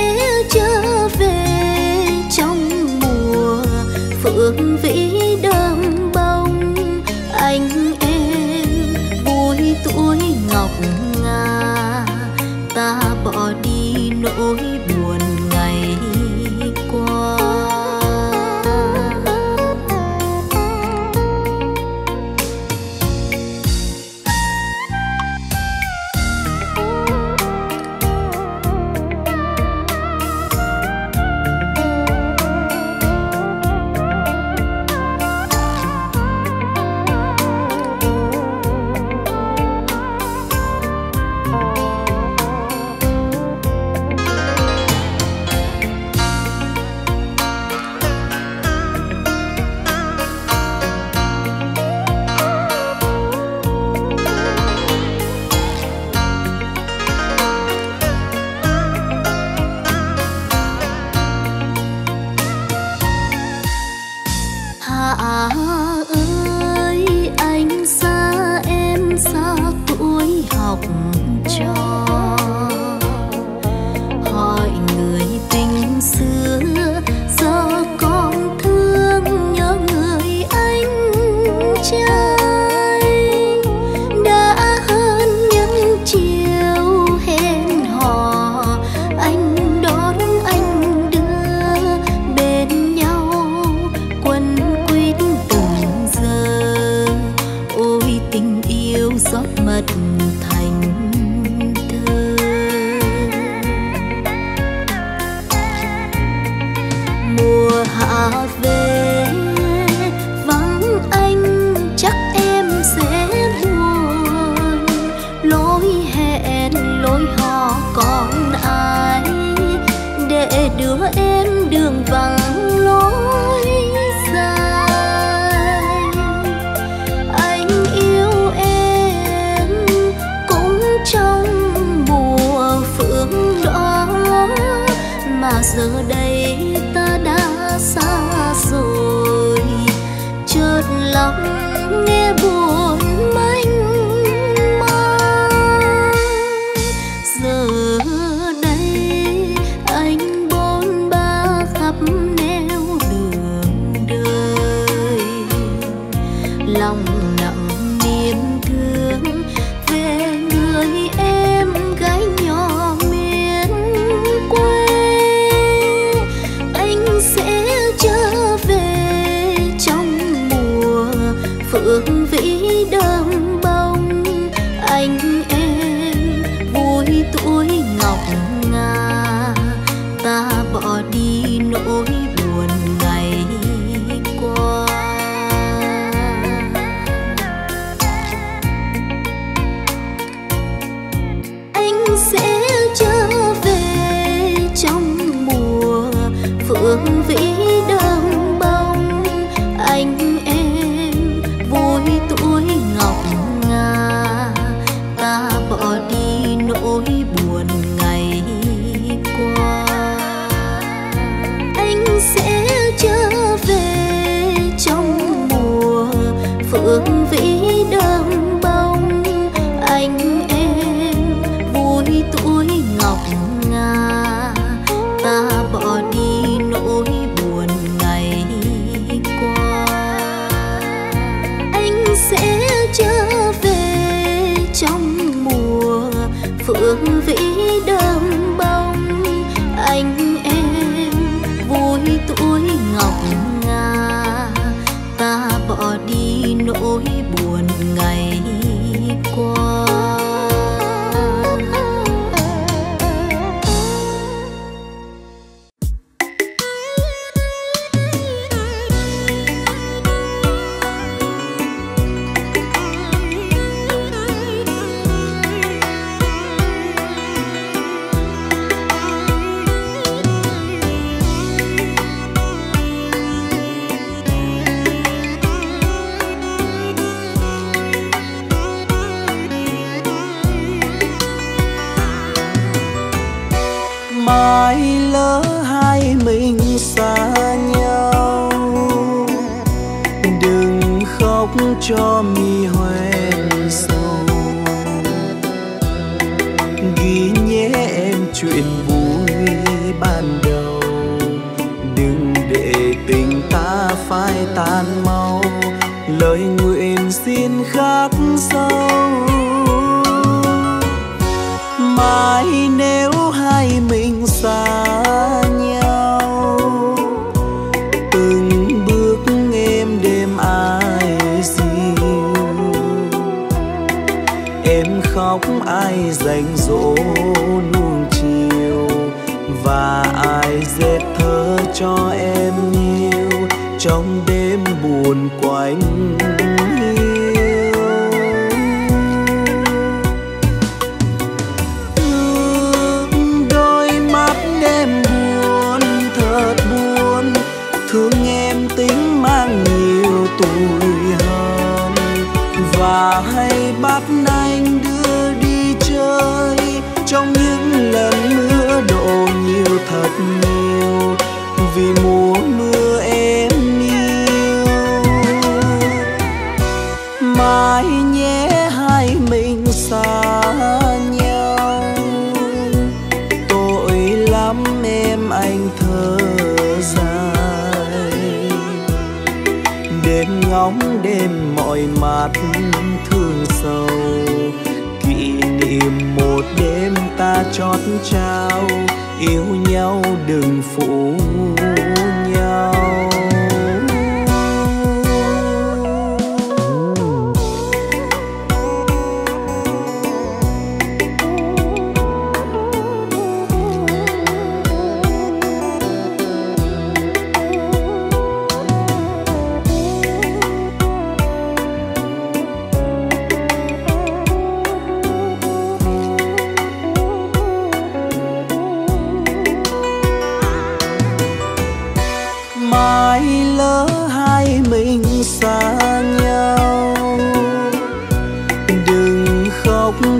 Speaker 1: vắng lối dài. Anh yêu em cũng trong mùa phượng đỏ, mà giờ đây ta đã xa rồi. Chợt lòng nghe buồn mênh mang. Giờ đây anh bôn ba khắp nẻo đường đời, lòng nặng niềm thương về người em gái nhỏ miền quê. Anh sẽ trở về trong mùa phượng vĩ đơm bông. Anh em vui tuổi ngọc ngà, ta bỏ đi nỗi buồn ngày qua. Anh sẽ trở về trong mùa phượng vĩ đơm bông. Anh em vui tuổi ngọc ngà, ta bỏ đi nỗi buồn ngày qua. Anh sẽ trở về trong mùa phượng vĩ đơm bông. Anh em vui tuổi ngọc ngà, ta bỏ đi nỗi buồn ngày qua. Anh sẽ trở về trong mùa phượng vĩ đơm bông. Anh em vui tuổi ngọc ngà, ta bỏ đi nỗi buồn ngày qua.
Speaker 2: Mai lỡ hai mình xa nhau, đừng khóc cho mi hoen sầu. Ghi nhé em chuyện vui ban đầu, đừng để tình ta phai tan mau. Lời nguyện xin khắc sâu. Mai nếu hai mình xa nhau, từng bước em đêm ai dìu. Em khóc ai dành dỗ nuông chiều, và ai dệt thơ cho em nhiều trong đêm buồn quạnh hiu. Thương đôi mắt em buồn thật buồn, thương em tính mang nhiều tuổi hơn, và hay bắt anh đưa đi chơi trong những lần mưa đổ nhiều thật nhiều, vì mùa mưa em yêu. Mai nhé hai mình xa nhau, tội lắm em anh thở dài. Đêm ngóng đêm mỏi mắt thương sầu, kỷ niệm một đêm ta chót trao, yêu nhau đừng phụ nhau.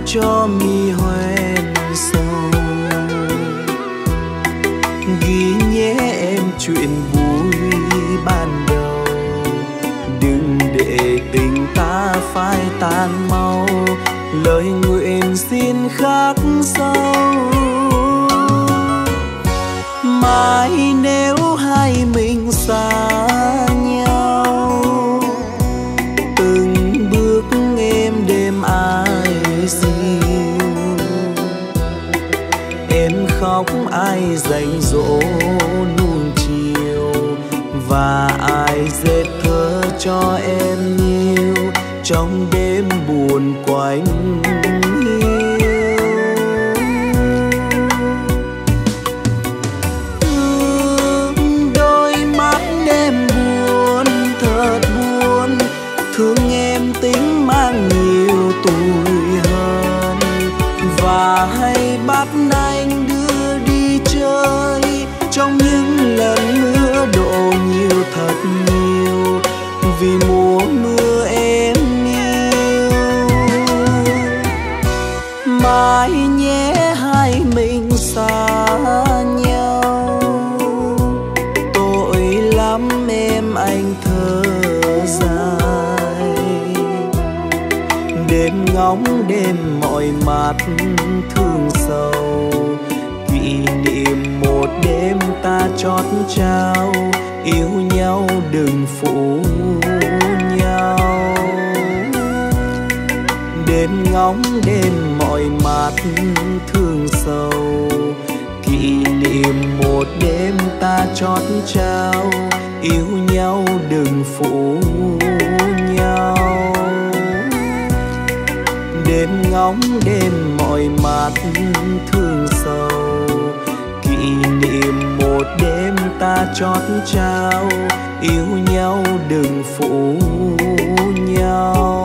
Speaker 4: cho mi hoen sâu. Ghi nhé em chuyện vui ban đầu, đừng để tình ta phai tan mau, lời nguyện xin khắc sâu. Mãi nếu hai mình xa nhau, từng bước êm đêm ai dịu, em khóc ai dành dỗ nuông chiều, và ai dệt thơ cho em nhiều trong đêm buồn quạnh hiu. Thương đôi mắt đêm buồn thật buồn, thương em tính mang nhiều tuổi hơn, và hay bắt anh đưa đi chơi trong những lần mưa đổ nhiều thật nhiều, vì mùa mưa em yêu. Mãi nhé hai mình xa nhau, tội lắm em anh thở dài, đêm ngóng đêm mỏi mắt thương sầu, kỷ niệm một đêm ta chót trao, yêu nhau đừng phụ nhau. Đêm ngóng đêm mỏi mắt thương sầu, kỷ niệm một đêm ta chót trao, yêu nhau đừng phụ nhau. Đêm ngóng đêm mỏi mắt thương sầu, kỷ niệm một đêm ta chót trao, yêu nhau đừng phụ nhau.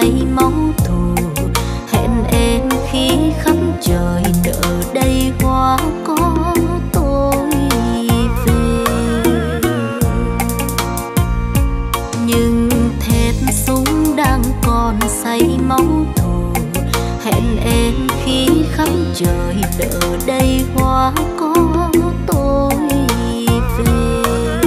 Speaker 1: say máu thù. Hẹn em khi khắp trời nợ đây hoa có tôi về. Nhưng thép súng đang còn say máu thù. Hẹn em khi khắp trời nợ đây hoa có tôi về.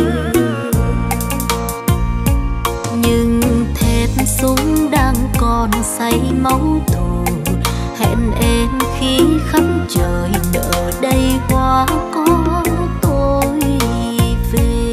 Speaker 1: Nhưng thép súng đang còn say máu thù. Hẹn em khi khắp trời nợ đây hoa có tôi về.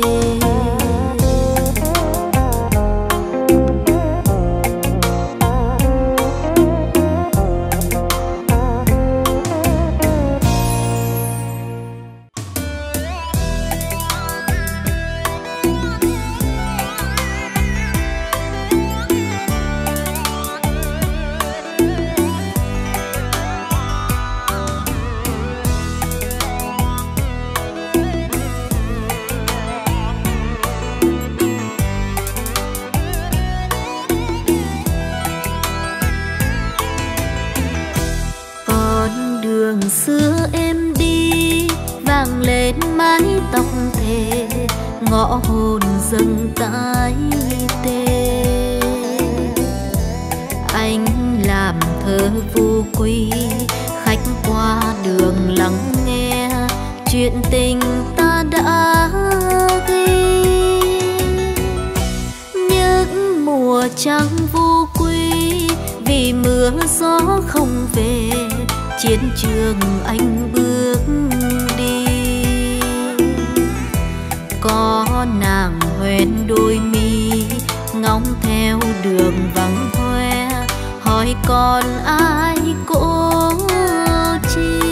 Speaker 1: Xưa em đi vang lên mái tóc thề, ngõ hồn dâng tái tê. Anh làm thơ vô quy, khách qua đường lắng nghe chuyện tình ta đã ghi. Những mùa trăng vô quy vì mưa gió không về, chiến trường anh bước đi. Có nàng hoen đôi mi ngóng theo đường vắng hoe, hỏi còn ai cô chi.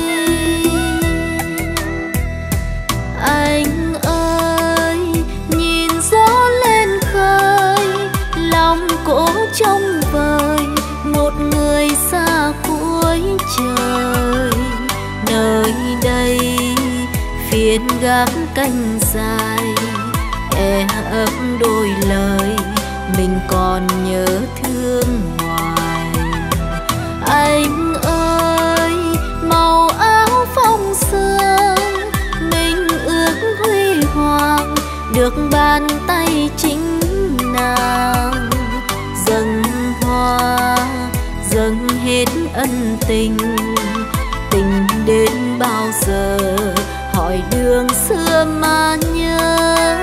Speaker 1: Anh ơi nhìn gió lên khơi, lòng cổ trông vời một người xa cuối trời. Nơi đây phiên gác canh dài, e ấp đôi lời mình còn nhớ thương hoài. Anh ơi màu áo phong sương, mình ước huy hoàng được bàn tay chính nàng. Dâng hoa dâng hết ân tình, tình đến bao giờ hỏi đường xưa mà nhớ.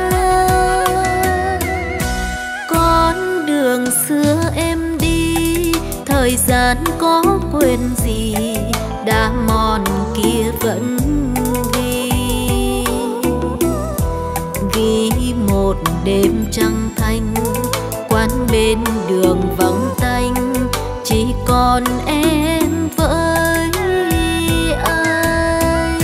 Speaker 1: Con đường xưa em đi, thời gian có quên gì, đã mòn kia vẫn ghi. Ghi một đêm trăng thanh, quán bên đường vắng tanh, chỉ còn em với anh.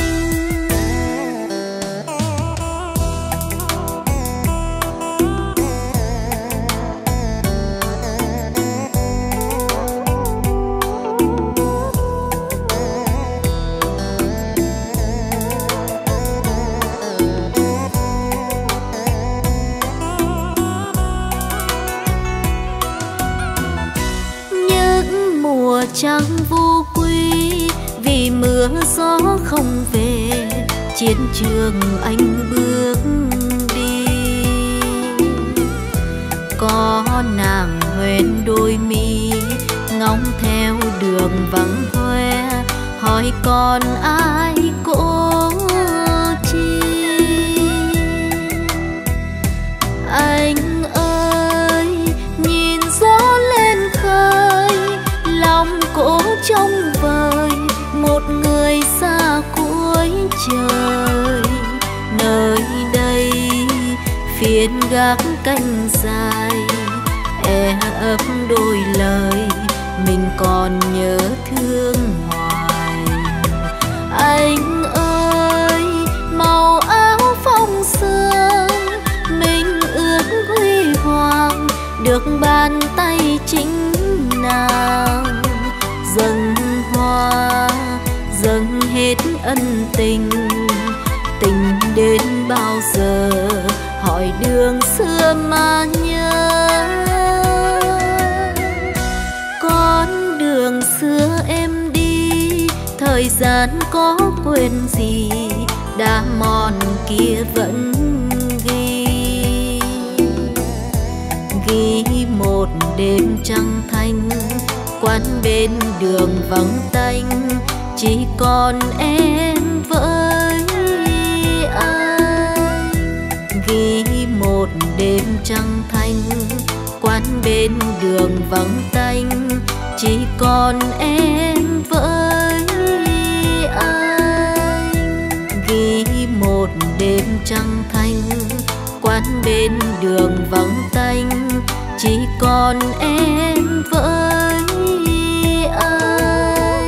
Speaker 1: Trăng vô quy vì mưa gió không về, chiến trường anh bước đi. Có nàng hoen đôi mi ngóng theo đường vắng hoe, hỏi còn ai cô chi. Anh ơi nhìn gió lên khơi, lòng cổ trông vời một người xa cuối trời. Nơi đây phiên gác canh dài, e ấp đôi lời mình còn nhớ thương hoài. Anh ơi màu áo phong sương, mình ước huy hoàng được bàn tay chính nàng. Dâng hoa dâng hết ân tình, tình đến bao giờ hỏi đường xưa mà nhớ. xưa em đi, thời gian có quên gì, đã mòn kia vẫn ghi. Ghi một đêm trăng thanh, quán bên đường vắng tanh, chỉ còn em với anh. Ghi một đêm trăng thanh, quán bên đường vắng tanh, chỉ còn em với anh. Ghi một đêm trăng thanh, quán bên đường vắng tanh, chỉ còn em với anh.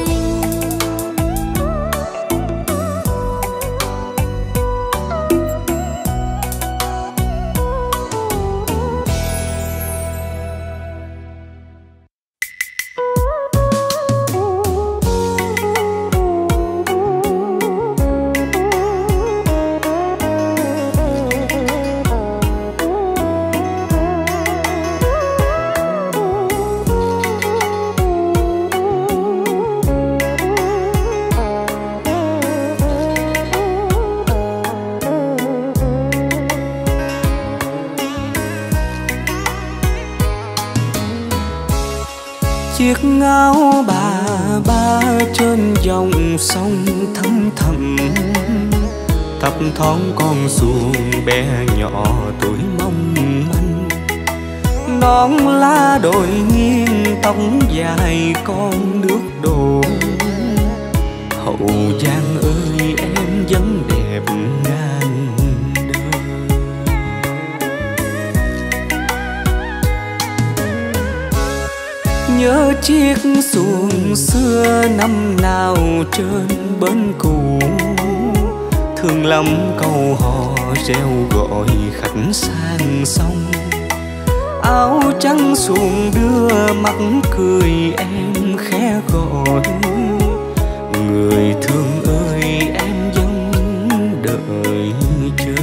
Speaker 2: Chiếc áo bà ba trên dòng sông thâm thẳm, thấp thoáng con xuồng bé nhỏ tuổi mong manh. Nón lá đội nghiêng, tóc dài con nước đổ. Hậu Giang ơi em vẫn đẹp ngàn đời. Nhớ chiếc xuồng xưa năm nào trên bến cũ, thương lắm câu hò reo gọi khách sang sông. Áo trắng xuồng đưa mắt cười em khẽ gọi, người thương ơi em vẫn đợi chờ.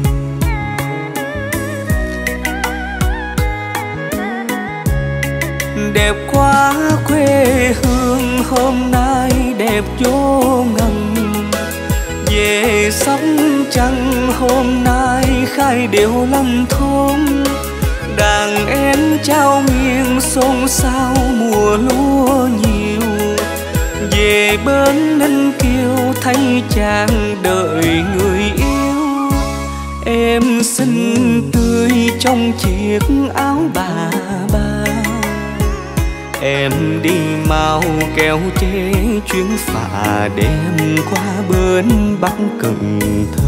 Speaker 2: Đẹp quá quê hương hôm nay đẹp vô ngần, về sóc trăng hôm nay khai điệu lâm thôn. Đàn em trao nghiêng xôn xao mùa lúa nhiều, về bên Ninh Kiều thấy chàng đợi người yêu. Em xinh tươi trong chiếc áo bà ba, em đi mau kéo chế chuyến phà đêm qua bên Bắc Cần Thơ.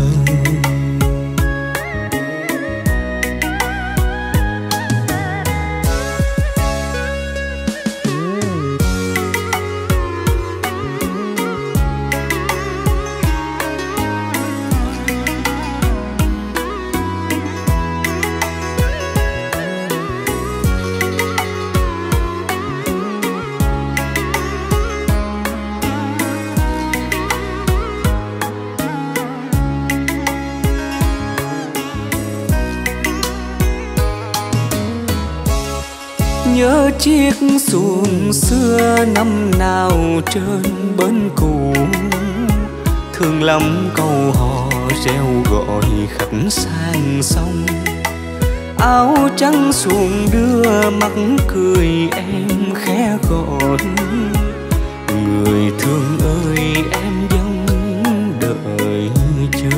Speaker 2: Nhớ chiếc xuồng xưa năm nào trên bến cũ, thương lắm câu hò reo gọi khách sang sông. Áo trắng xuồng đưa mắt cười em khẽ gọi, người thương ơi em vẫn đợi chờ.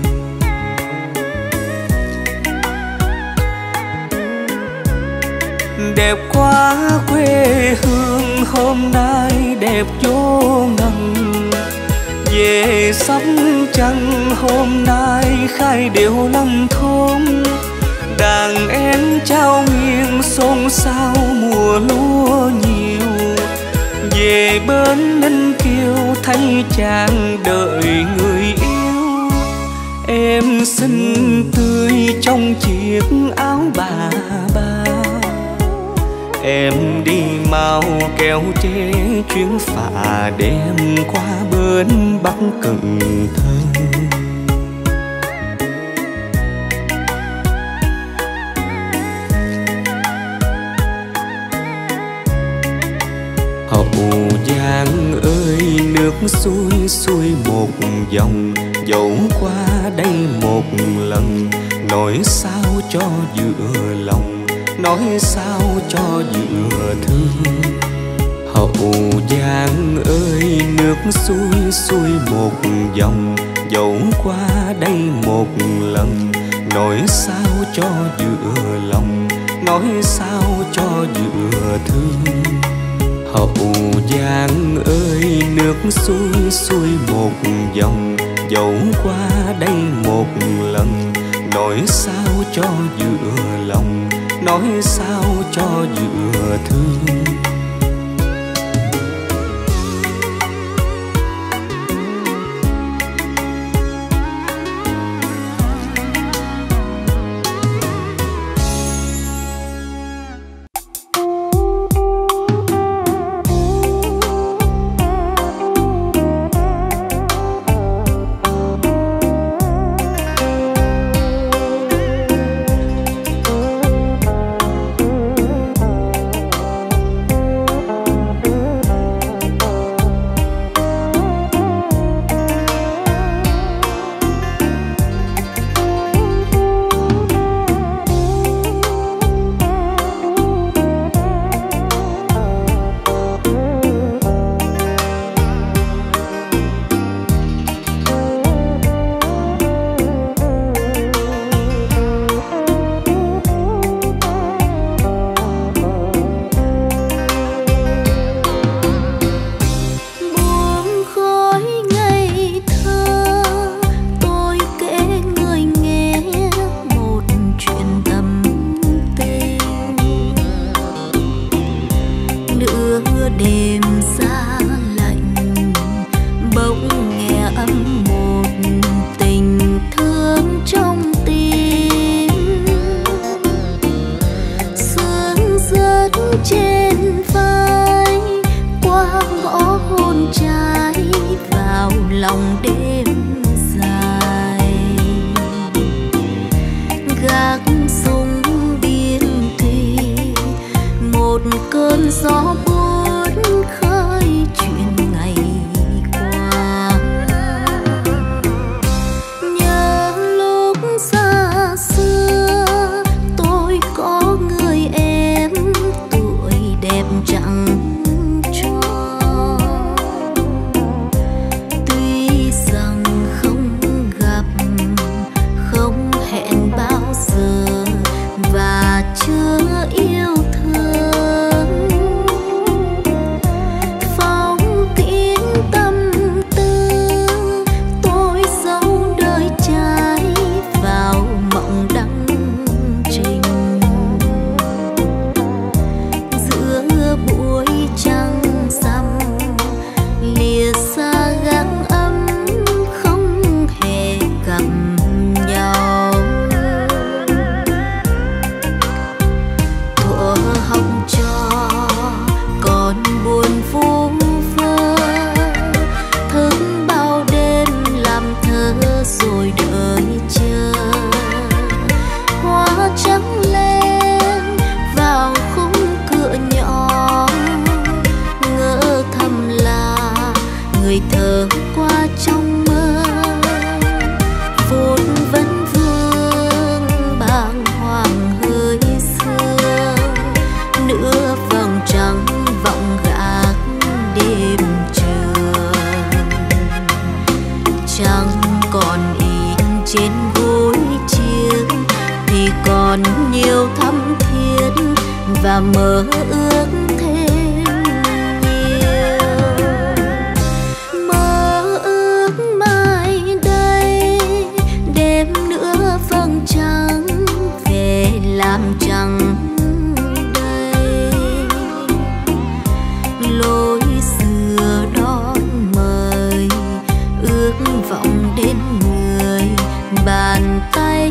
Speaker 2: Đẹp quá quê hương hôm nay đẹp vô ngần, về sóc trăng hôm nay khai điệu lâm thôn. Đàn em trao nghiêng xôn xao mùa lúa nhiều, về bên Ninh Kiều thấy chàng đợi người yêu. Em xinh tươi trong chiếc áo bà ba, em đi mau kéo chế chuyến phà đêm qua bên Bắc Cần Thơ. Hậu Giang ơi nước xuôi xuôi một dòng, dẫu qua đây một lần, nói sao cho giữa lòng, nói sao cho giữa thương. Hậu Giang ơi nước xuôi xuôi một dòng, dẫu qua đây một lần, nói sao cho giữa lòng, nói sao cho giữa thương. Hậu Giang ơi nước xuôi xuôi một dòng, dẫu qua đây một lần, nói sao cho giữa lòng, nói sao cho giữa thương.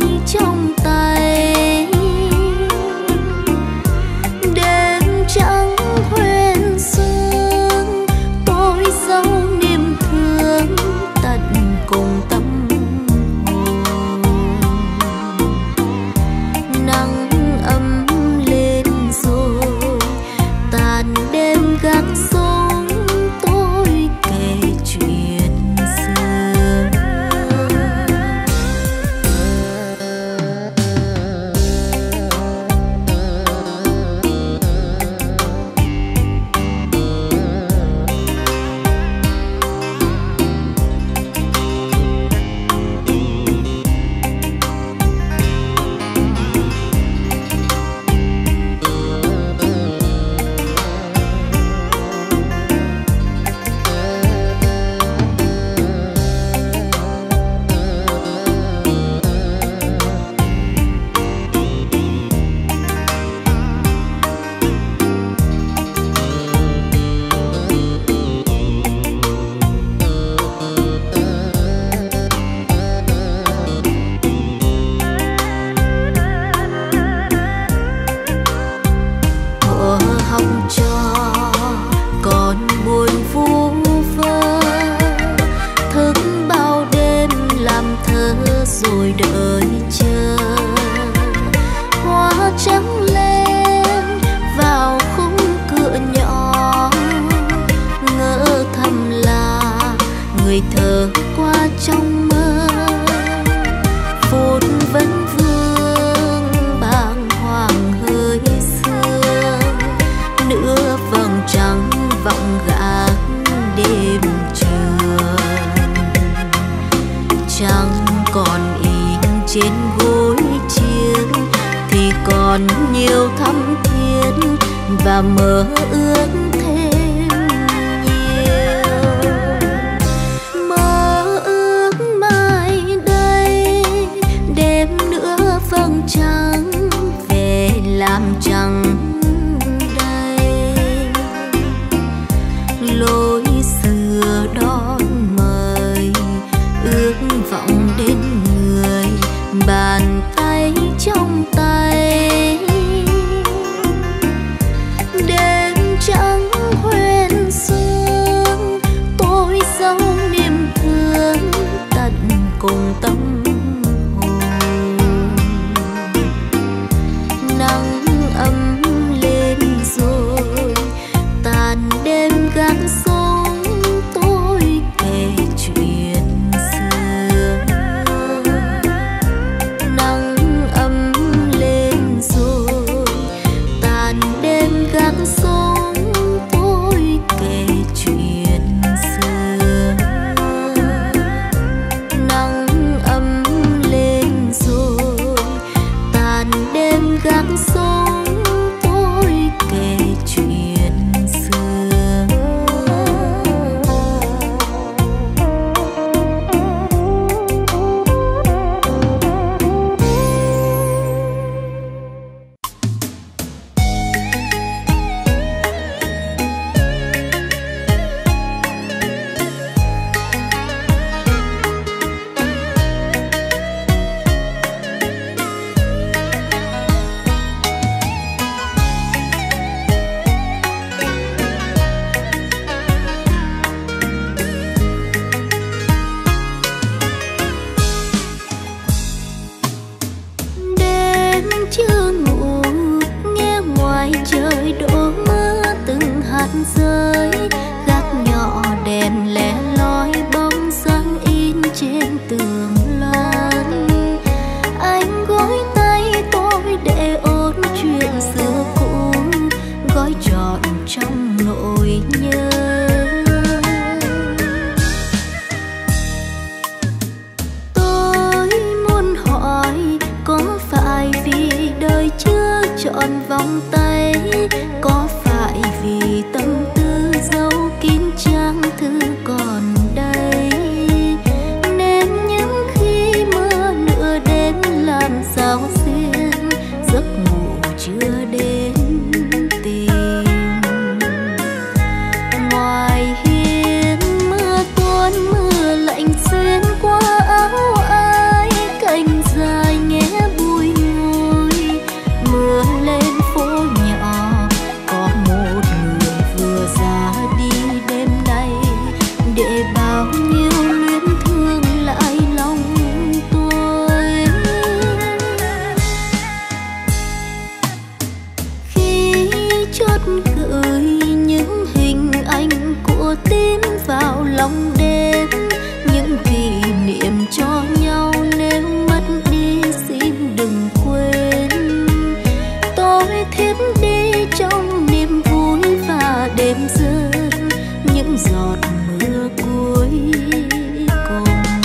Speaker 1: Trong tay đêm trắng trắng lên vào khung cửa nhỏ, ngỡ thầm là người thở qua trong mơ. Phút vẫn vương bàng hoàng hơi sương, nửa vầng trăng vọng gác đêm trường. Trăng còn in trên gối chiếc thì còn nhiều thắm thiết và mơ ước thêm nhiều. Mơ ước mai đây đêm nữa vầng trăng về làm trăng đây. Lối xưa đón mời ước vọng đến người, bàn tay trong tay. Đêm trắng hoen sương tôi dấu niềm thương tận cùng tâm hồn. Nắng ấm lên rồi tàn đêm gác sống, tôi kể chuyện xưa. Nắng ấm lên rồi tàn đêm gác sống, tôi kể chuyện xưa. Nắng ấm lên rồi tàn đêm gác sống, tôi kể chuyện xưa. Đêm chưa ngủ nghe ngoài trời đổ mưa từng hạt rơi, gác nhỏ đèn lẻ loi bóng dáng in trên tường loan. Anh gối tay tôi để ôn chuyện xưa cũ, gói trọn trong nỗi nhớ. Tôi muốn hỏi có phải vì đời chưa trọn vòng tay, có phải vì tâm tư giấu kín trang thư còn đây, nên những khi mơ nửa đêm làm sao xuyên giấc ngủ chưa đến tìm. Ngoài hiên mưa tuôn mưa lạnh xuyên qua áo ai, cành dài nghe bùi ngùi. Mưa lên phố nhỏ có một người vừa ra đi đêm nay, để bao nhiêu luyến thương lại lòng tôi. Khi chót gửi những hình ảnh của tim vào lòng đêm, những kỷ niệm cho nhau nếu mất đi xin đừng quên. Tôi thiếp đi trong niềm vui và đêm rơi những giọt mưa cuối cùng.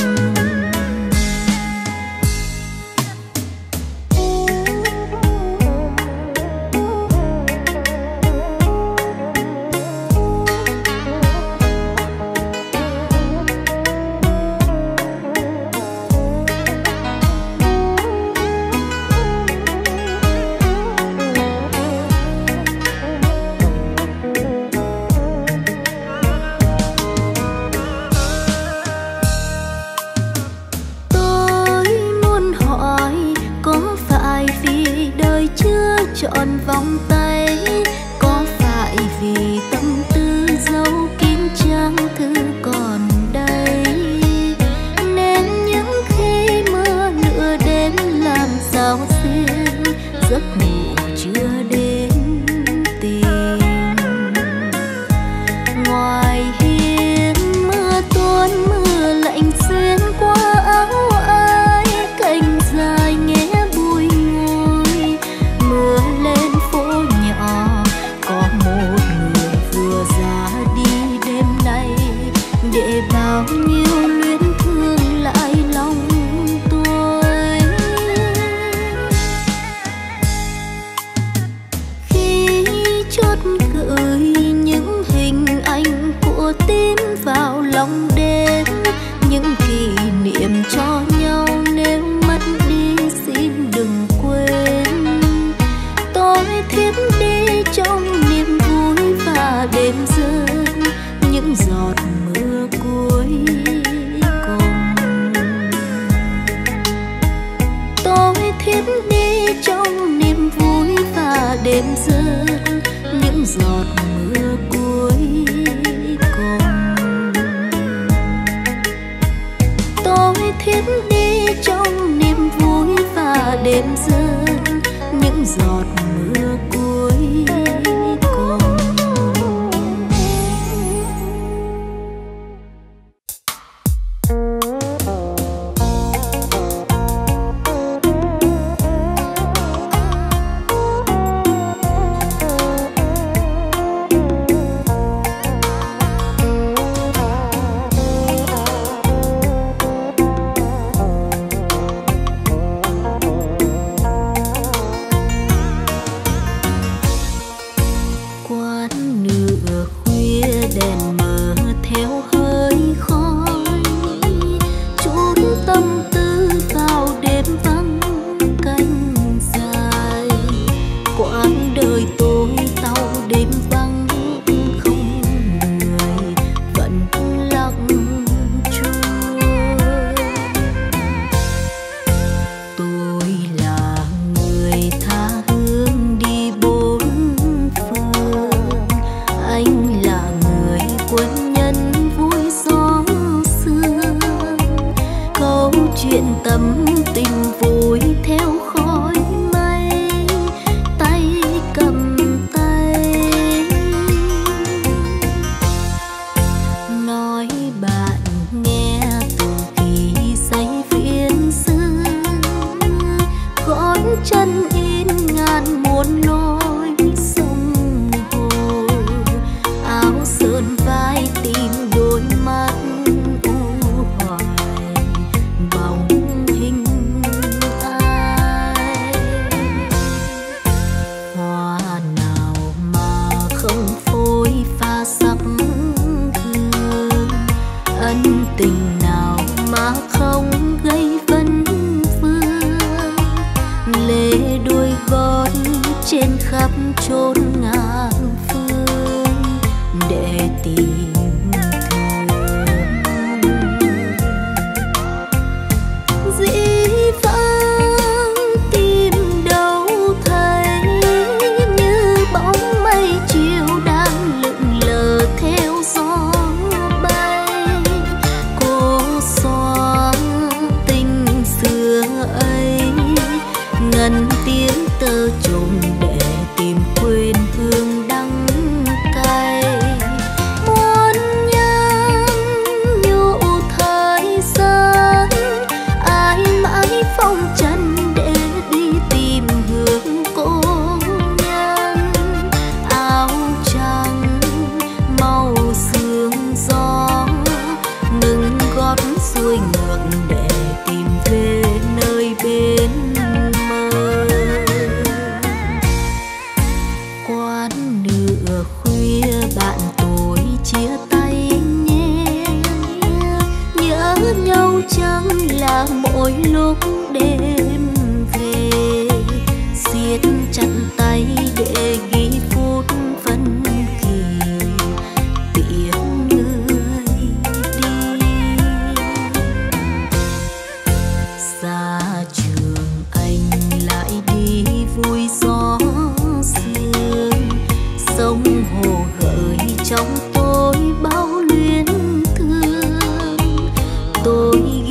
Speaker 1: trọn vòng tay, có phải vì tâm tư giấu kín trang thư còn đây, nên những khi mưa nửa đêm làm sao xuyên giấc ngủ nụ chưa đến tình. Ngoài hiên mưa tuôn mưa lạnh xuyên qua áo ai, cành dài nghe bùi ngùi. Mưa lên phố nhỏ có một người vừa ra đi đêm nay, để bao nhiêu luyến thương lại lòng tôi. Khi chót gửi những hình ảnh của tim vào lòng đêm, những kỷ niệm cho nhau nếu mất đi xin đừng quên. Tôi thiếp đi trong niềm vui và đêm rơi những giọt mưa cuối cùng. Tôi thiếp đi trong niềm vui và đêm rơi những giọt mưa cuối cùng. Tôi thiếp đi trong niềm vui và đêm rơi những giọt mưa cuối cùng.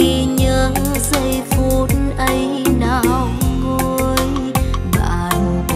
Speaker 1: Tôi ghi nhớ giây phút ấy nào ngồi bàn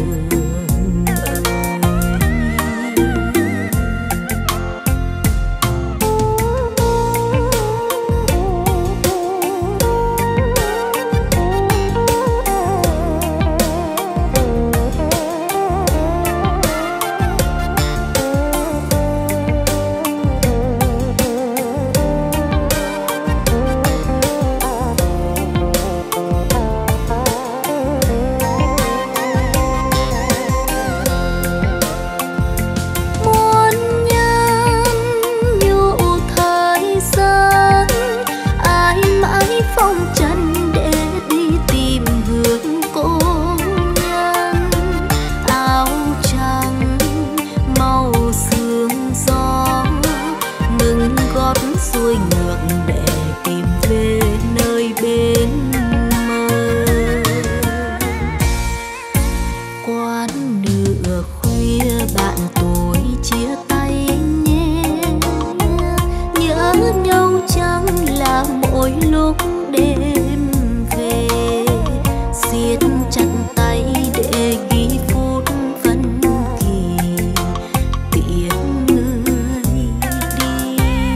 Speaker 1: quán nửa khuya bạn tôi chia tay nhé, nhớ nhau chẳng là mỗi lúc đêm về, siết chặt tay để ghi phút phân kỳ tiễn người đi.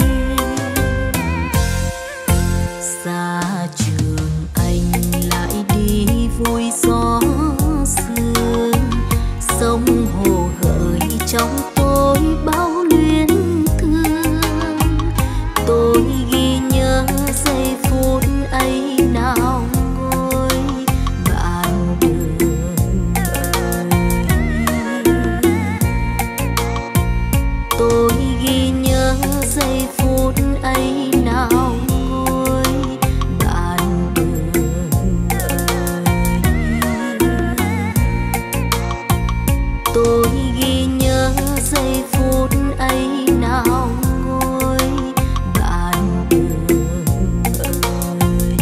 Speaker 1: Xa trường anh lại đi vui gió sương, sông hồ gợi trong tôi bao luyến thương. Tôi ghi nhớ giây phút ấy nào ngồi bạn đường ơi. Tôi ghi nhớ giây phút ấy nào ngồi bạn đường ơi. Tôi ghi nhớ giây phút ấy nào ngồi bạn đường ơi.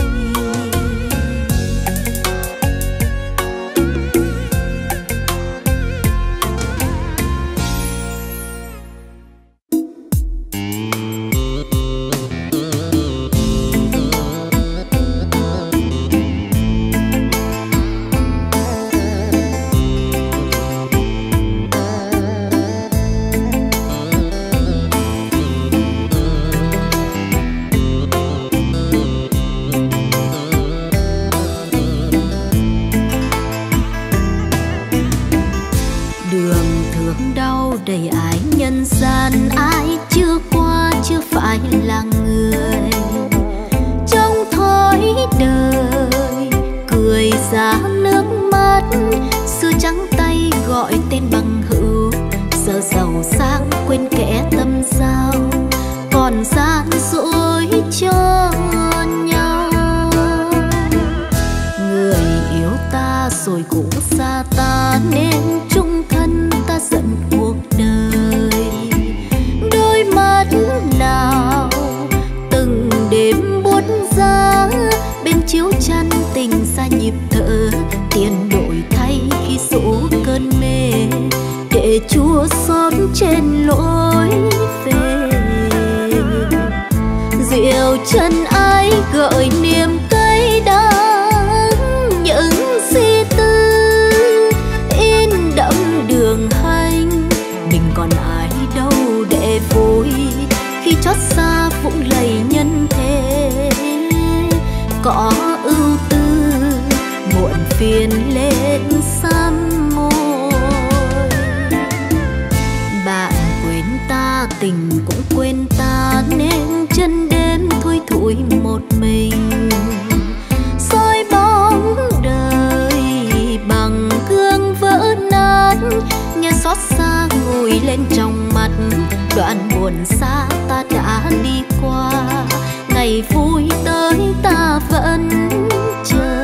Speaker 1: Đường thương đau đầy ái nhân gian, ai chưa qua chưa phải là người. Trong thói đời cười ra nước mắt, xưa trắng tay gọi tên bằng hữu, giờ giàu sang quên kẻ tâm giao, còn gian dối cho nhau. Người yêu ta rồi cũng xa ta, nên chung thân ta giận cuộc đời. Đôi mắt nào từng đêm buốt giá, bên chiếu chăn tình xa nhịp thở, tiền đổi thay khi rũ cơn mê, để Chúa xót trên lối về. Diệu chân ai gợi niềm cay đắng, những suy tư in đậm đường hành. Mình còn ai đâu để vui, khi chót xa vũng lầy nhân thế. Có ưu tư muộn phiền lên sám môi. Bạn quên ta tình cũng quên ta, nên chân đêm thui thủi một mình. Soi bóng đời bằng gương vỡ nát, nghe xót xa ngồi lên trong mắt. Đoạn buồn xa ta đã đi qua, ngày vui tới ta vẫn chờ.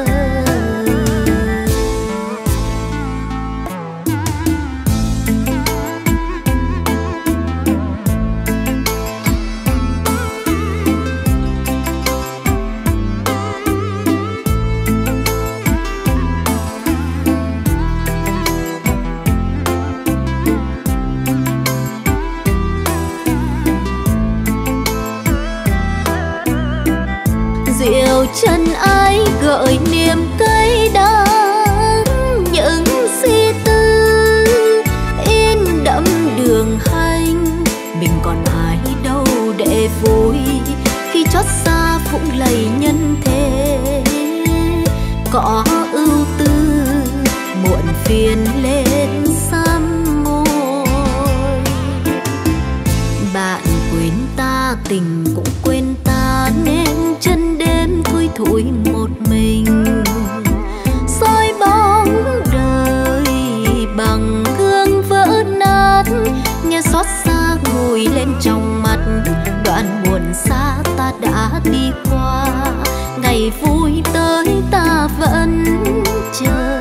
Speaker 1: Diệu chân ai gợi niềm cay đắng, những suy tư in đậm đường hành. Mình còn ai đâu để vui, khi chót xa vũng lầy nhân thế. Có ưu tư muộn phiền lên sám môi. Bạn quên ta tình cũng quên ta, nên chân đêm thui thủi một mình. Soi bóng đời bằng gương vỡ nát, nghe xót xa ngồi lên trong mắt. Đoạn buồn xa ta đã đi qua, ngày vui tới ta vẫn chờ.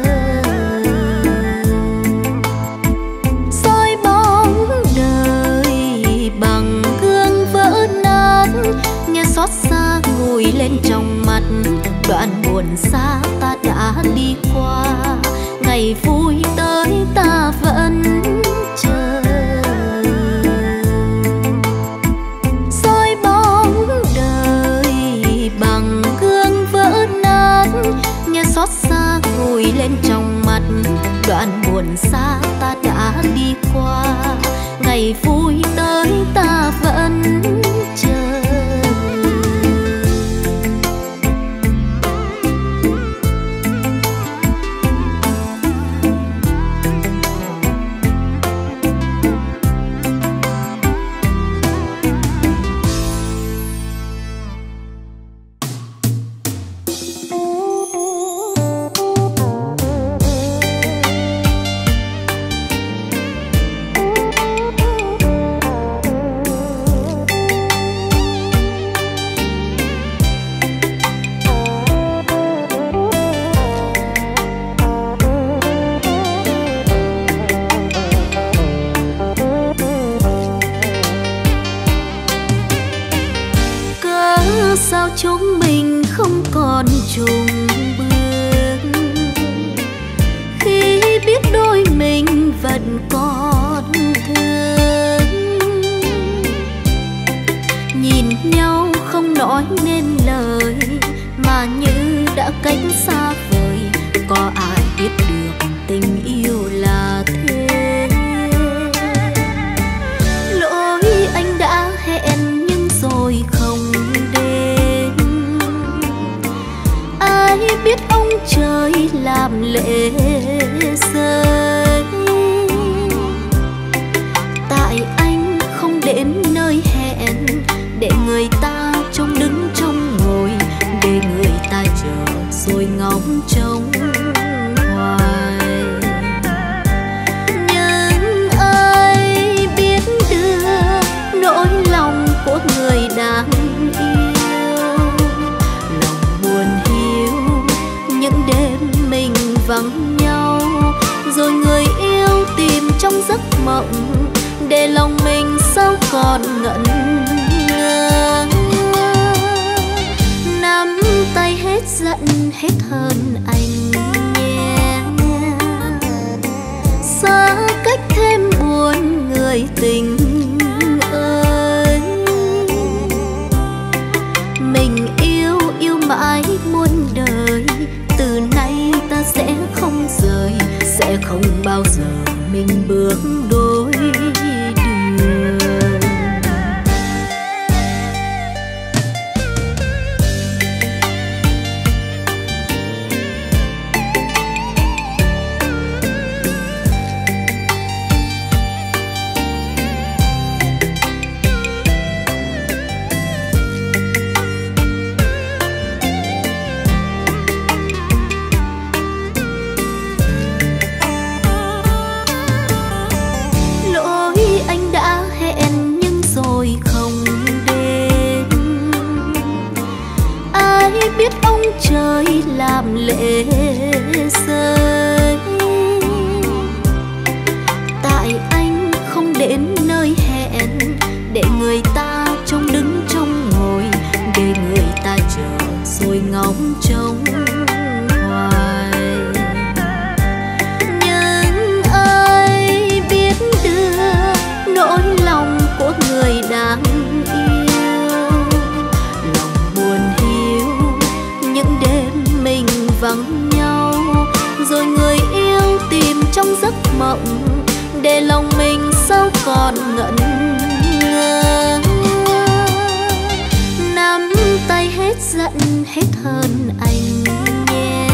Speaker 1: Soi bóng đời bằng gương vỡ nát, nghe xót xa ngồi lên trong mắt. gần xa ta đã đi qua, ngày vui tới ta vẫn chờ.
Speaker 3: Sao chúng mình không còn chung bước, khi biết đôi mình vẫn còn thương. Nhìn nhau không nói nên lời, mà như đã cách xa vời. Có ai biết được tình yêu là thế? Lỗi anh đã hẹn nhưng rồi không biết ông trời làm lễ rơi. Tại anh không đến nơi hẹn, để người ta trông đứng trông ngồi, để người ta chờ rồi ngóng trông hoài. Nhưng ai biết được nỗi lòng của người đang vắng nhau, rồi người yêu tìm trong giấc mộng, để lòng mình sao còn ngẩn ngơ. Nắm tay hết giận hết hơn anh nhé, xa cách thêm buồn người tình ơi. Mình yêu yêu mãi muôn đời, từ nay ta sẽ không rời, sẽ không bao giờ mình bước đôi đường. Trời làm lễ rơi, tại anh không đến nơi hẹn, để người ta trông đứng trông ngồi, để người ta chờ rồi ngóng trông hoài. Nhưng ai biết được nỗi lòng của người đang vắng nhau, rồi người yêu tìm trong giấc mộng, để lòng mình sao còn ngẩn ngơ. Nắm tay hết giận hết hơn anh nhé,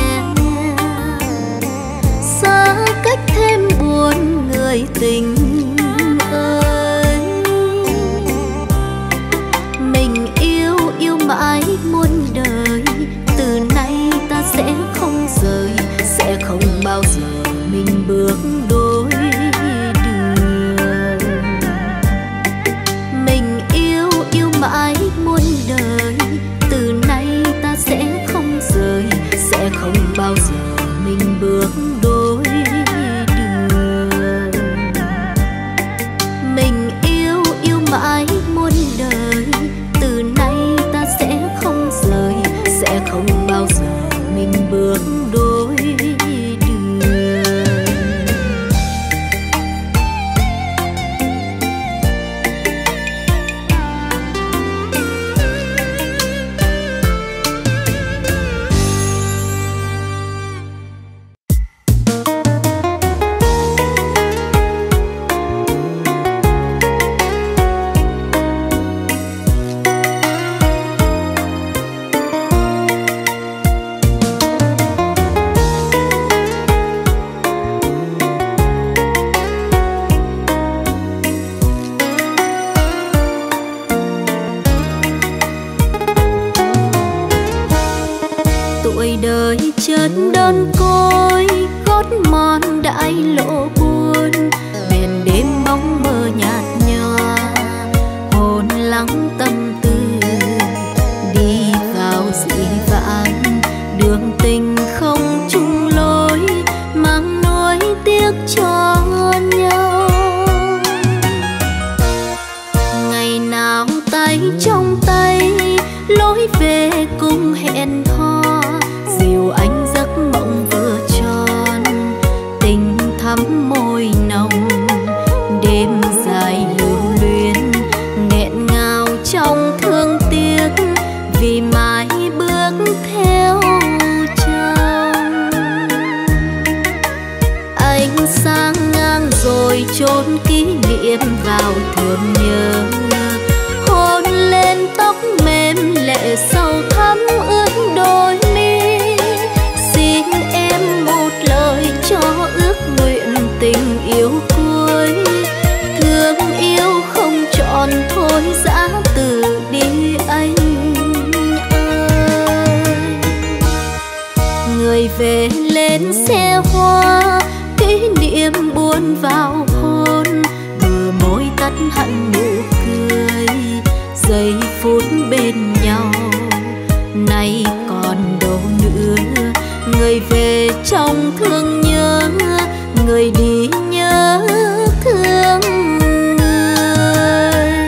Speaker 3: xa cách thêm buồn người tình ơi. Mình yêu yêu mãi muôn đời, từ nay ta sẽ không rời, sẽ không bao giờ mình bước đôi đường. Mình yêu yêu mãi muôn đời, từ nay ta sẽ không rời, sẽ không bao giờ mình bước đôi đường. Mình yêu yêu mãi muôn đời, từ nay ta sẽ không rời, sẽ không bao giờ mình bước đôi đường.
Speaker 1: nỗi buồn, bèn đêm bóng mơ nhạt nhòa, hồn lắng tâm tư đi vào dĩ vãng, đường tình không chung lối, mang nỗi tiếc cho nhau. Ngày nào tay trong tay lối về cùng hẹn hò, dìu anh giấc mộng vừa tròn, tình thắm môi nồng, đêm dài lưu luyến nghẹn ngào trong thương tiếc, vì mãi bước theo chồng. Ánh sáng ngang rồi chốn kỷ niệm vào thương nhớ, hôn lên tóc mềm lệ sâu thắm ướt đôi mi, xin em một lời cho ước nguyện tình yêu cuối, thương yêu không trọn thôi giã từ đi anh ơi. Người về lên xe hoa, kỷ niệm buồn vào hôn, bờ môi tắt hẳn nụ cười, giây phút bên nhau nay còn đâu nữa. Người về trong thương nhớ, người đi nhớ thương người.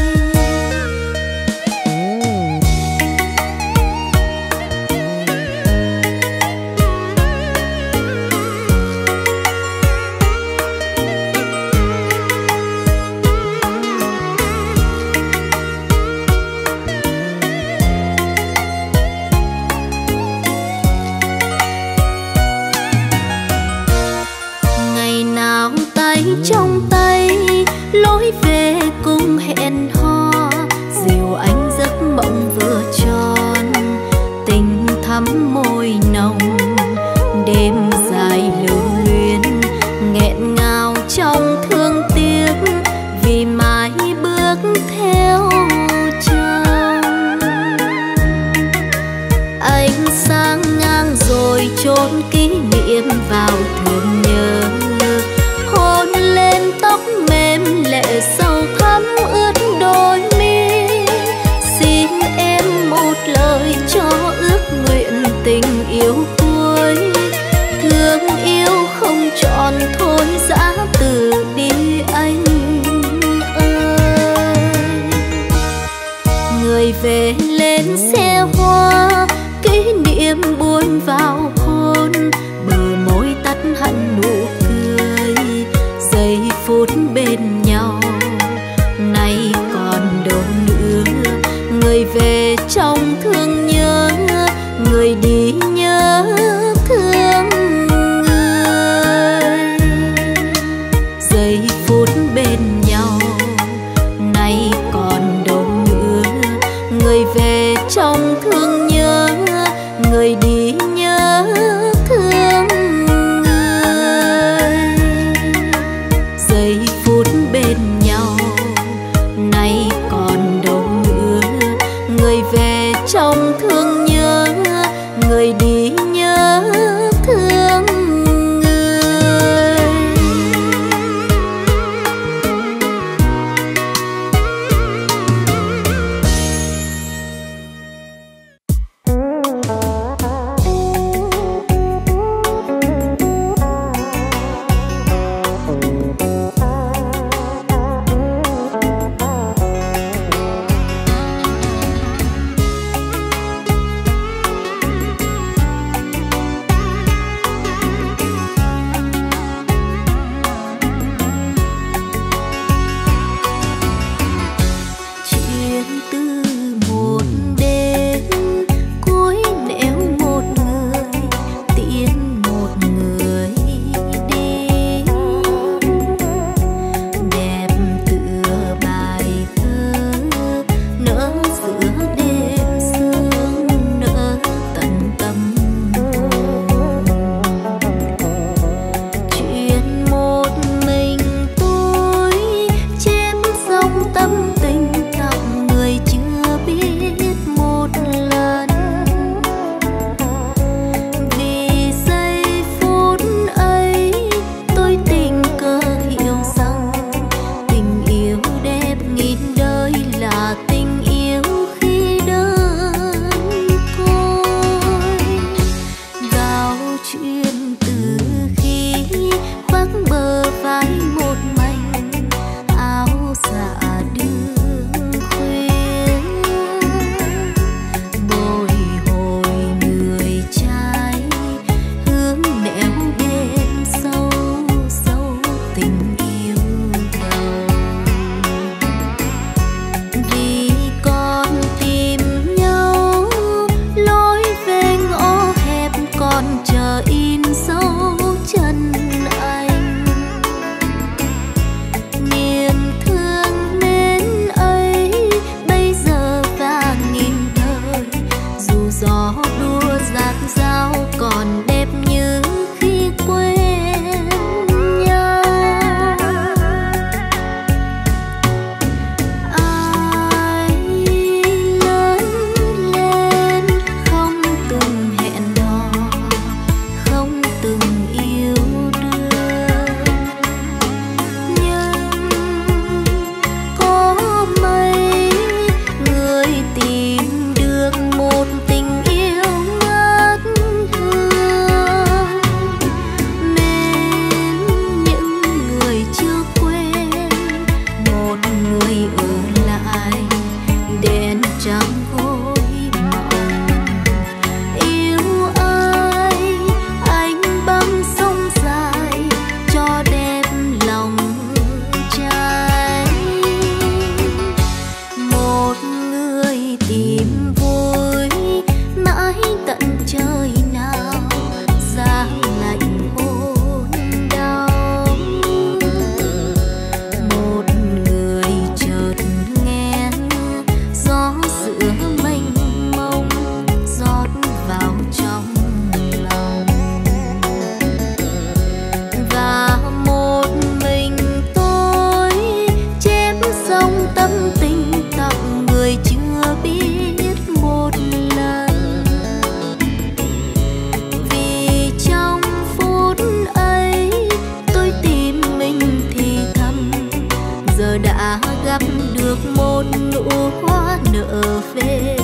Speaker 1: Trong tay lối về cùng hẹn hò, dìu anh giấc mộng vừa tròn, tình thắm môi nồng, đêm dài lưu luyến nghẹn ngào trong thương tiếc, vì mãi bước theo chồng. Ánh sáng ngang rồi chốn kỷ niệm vào thương nhớ, hôn lên tóc mềm lệ sâu thắm ướt đôi mi, xin em một lời cho ước nguyện tình yêu cuối, thương yêu không trọn thôi giã từ đi anh ơi. Người về lên xe hoa, kỷ niệm buồn vào hôn, bờ môi tắt hẳn nụ cười, giây phút bên nhau nay còn đâu nữa. Người về trong thương nhớ, người đi nhớ thương người.
Speaker 3: trở về.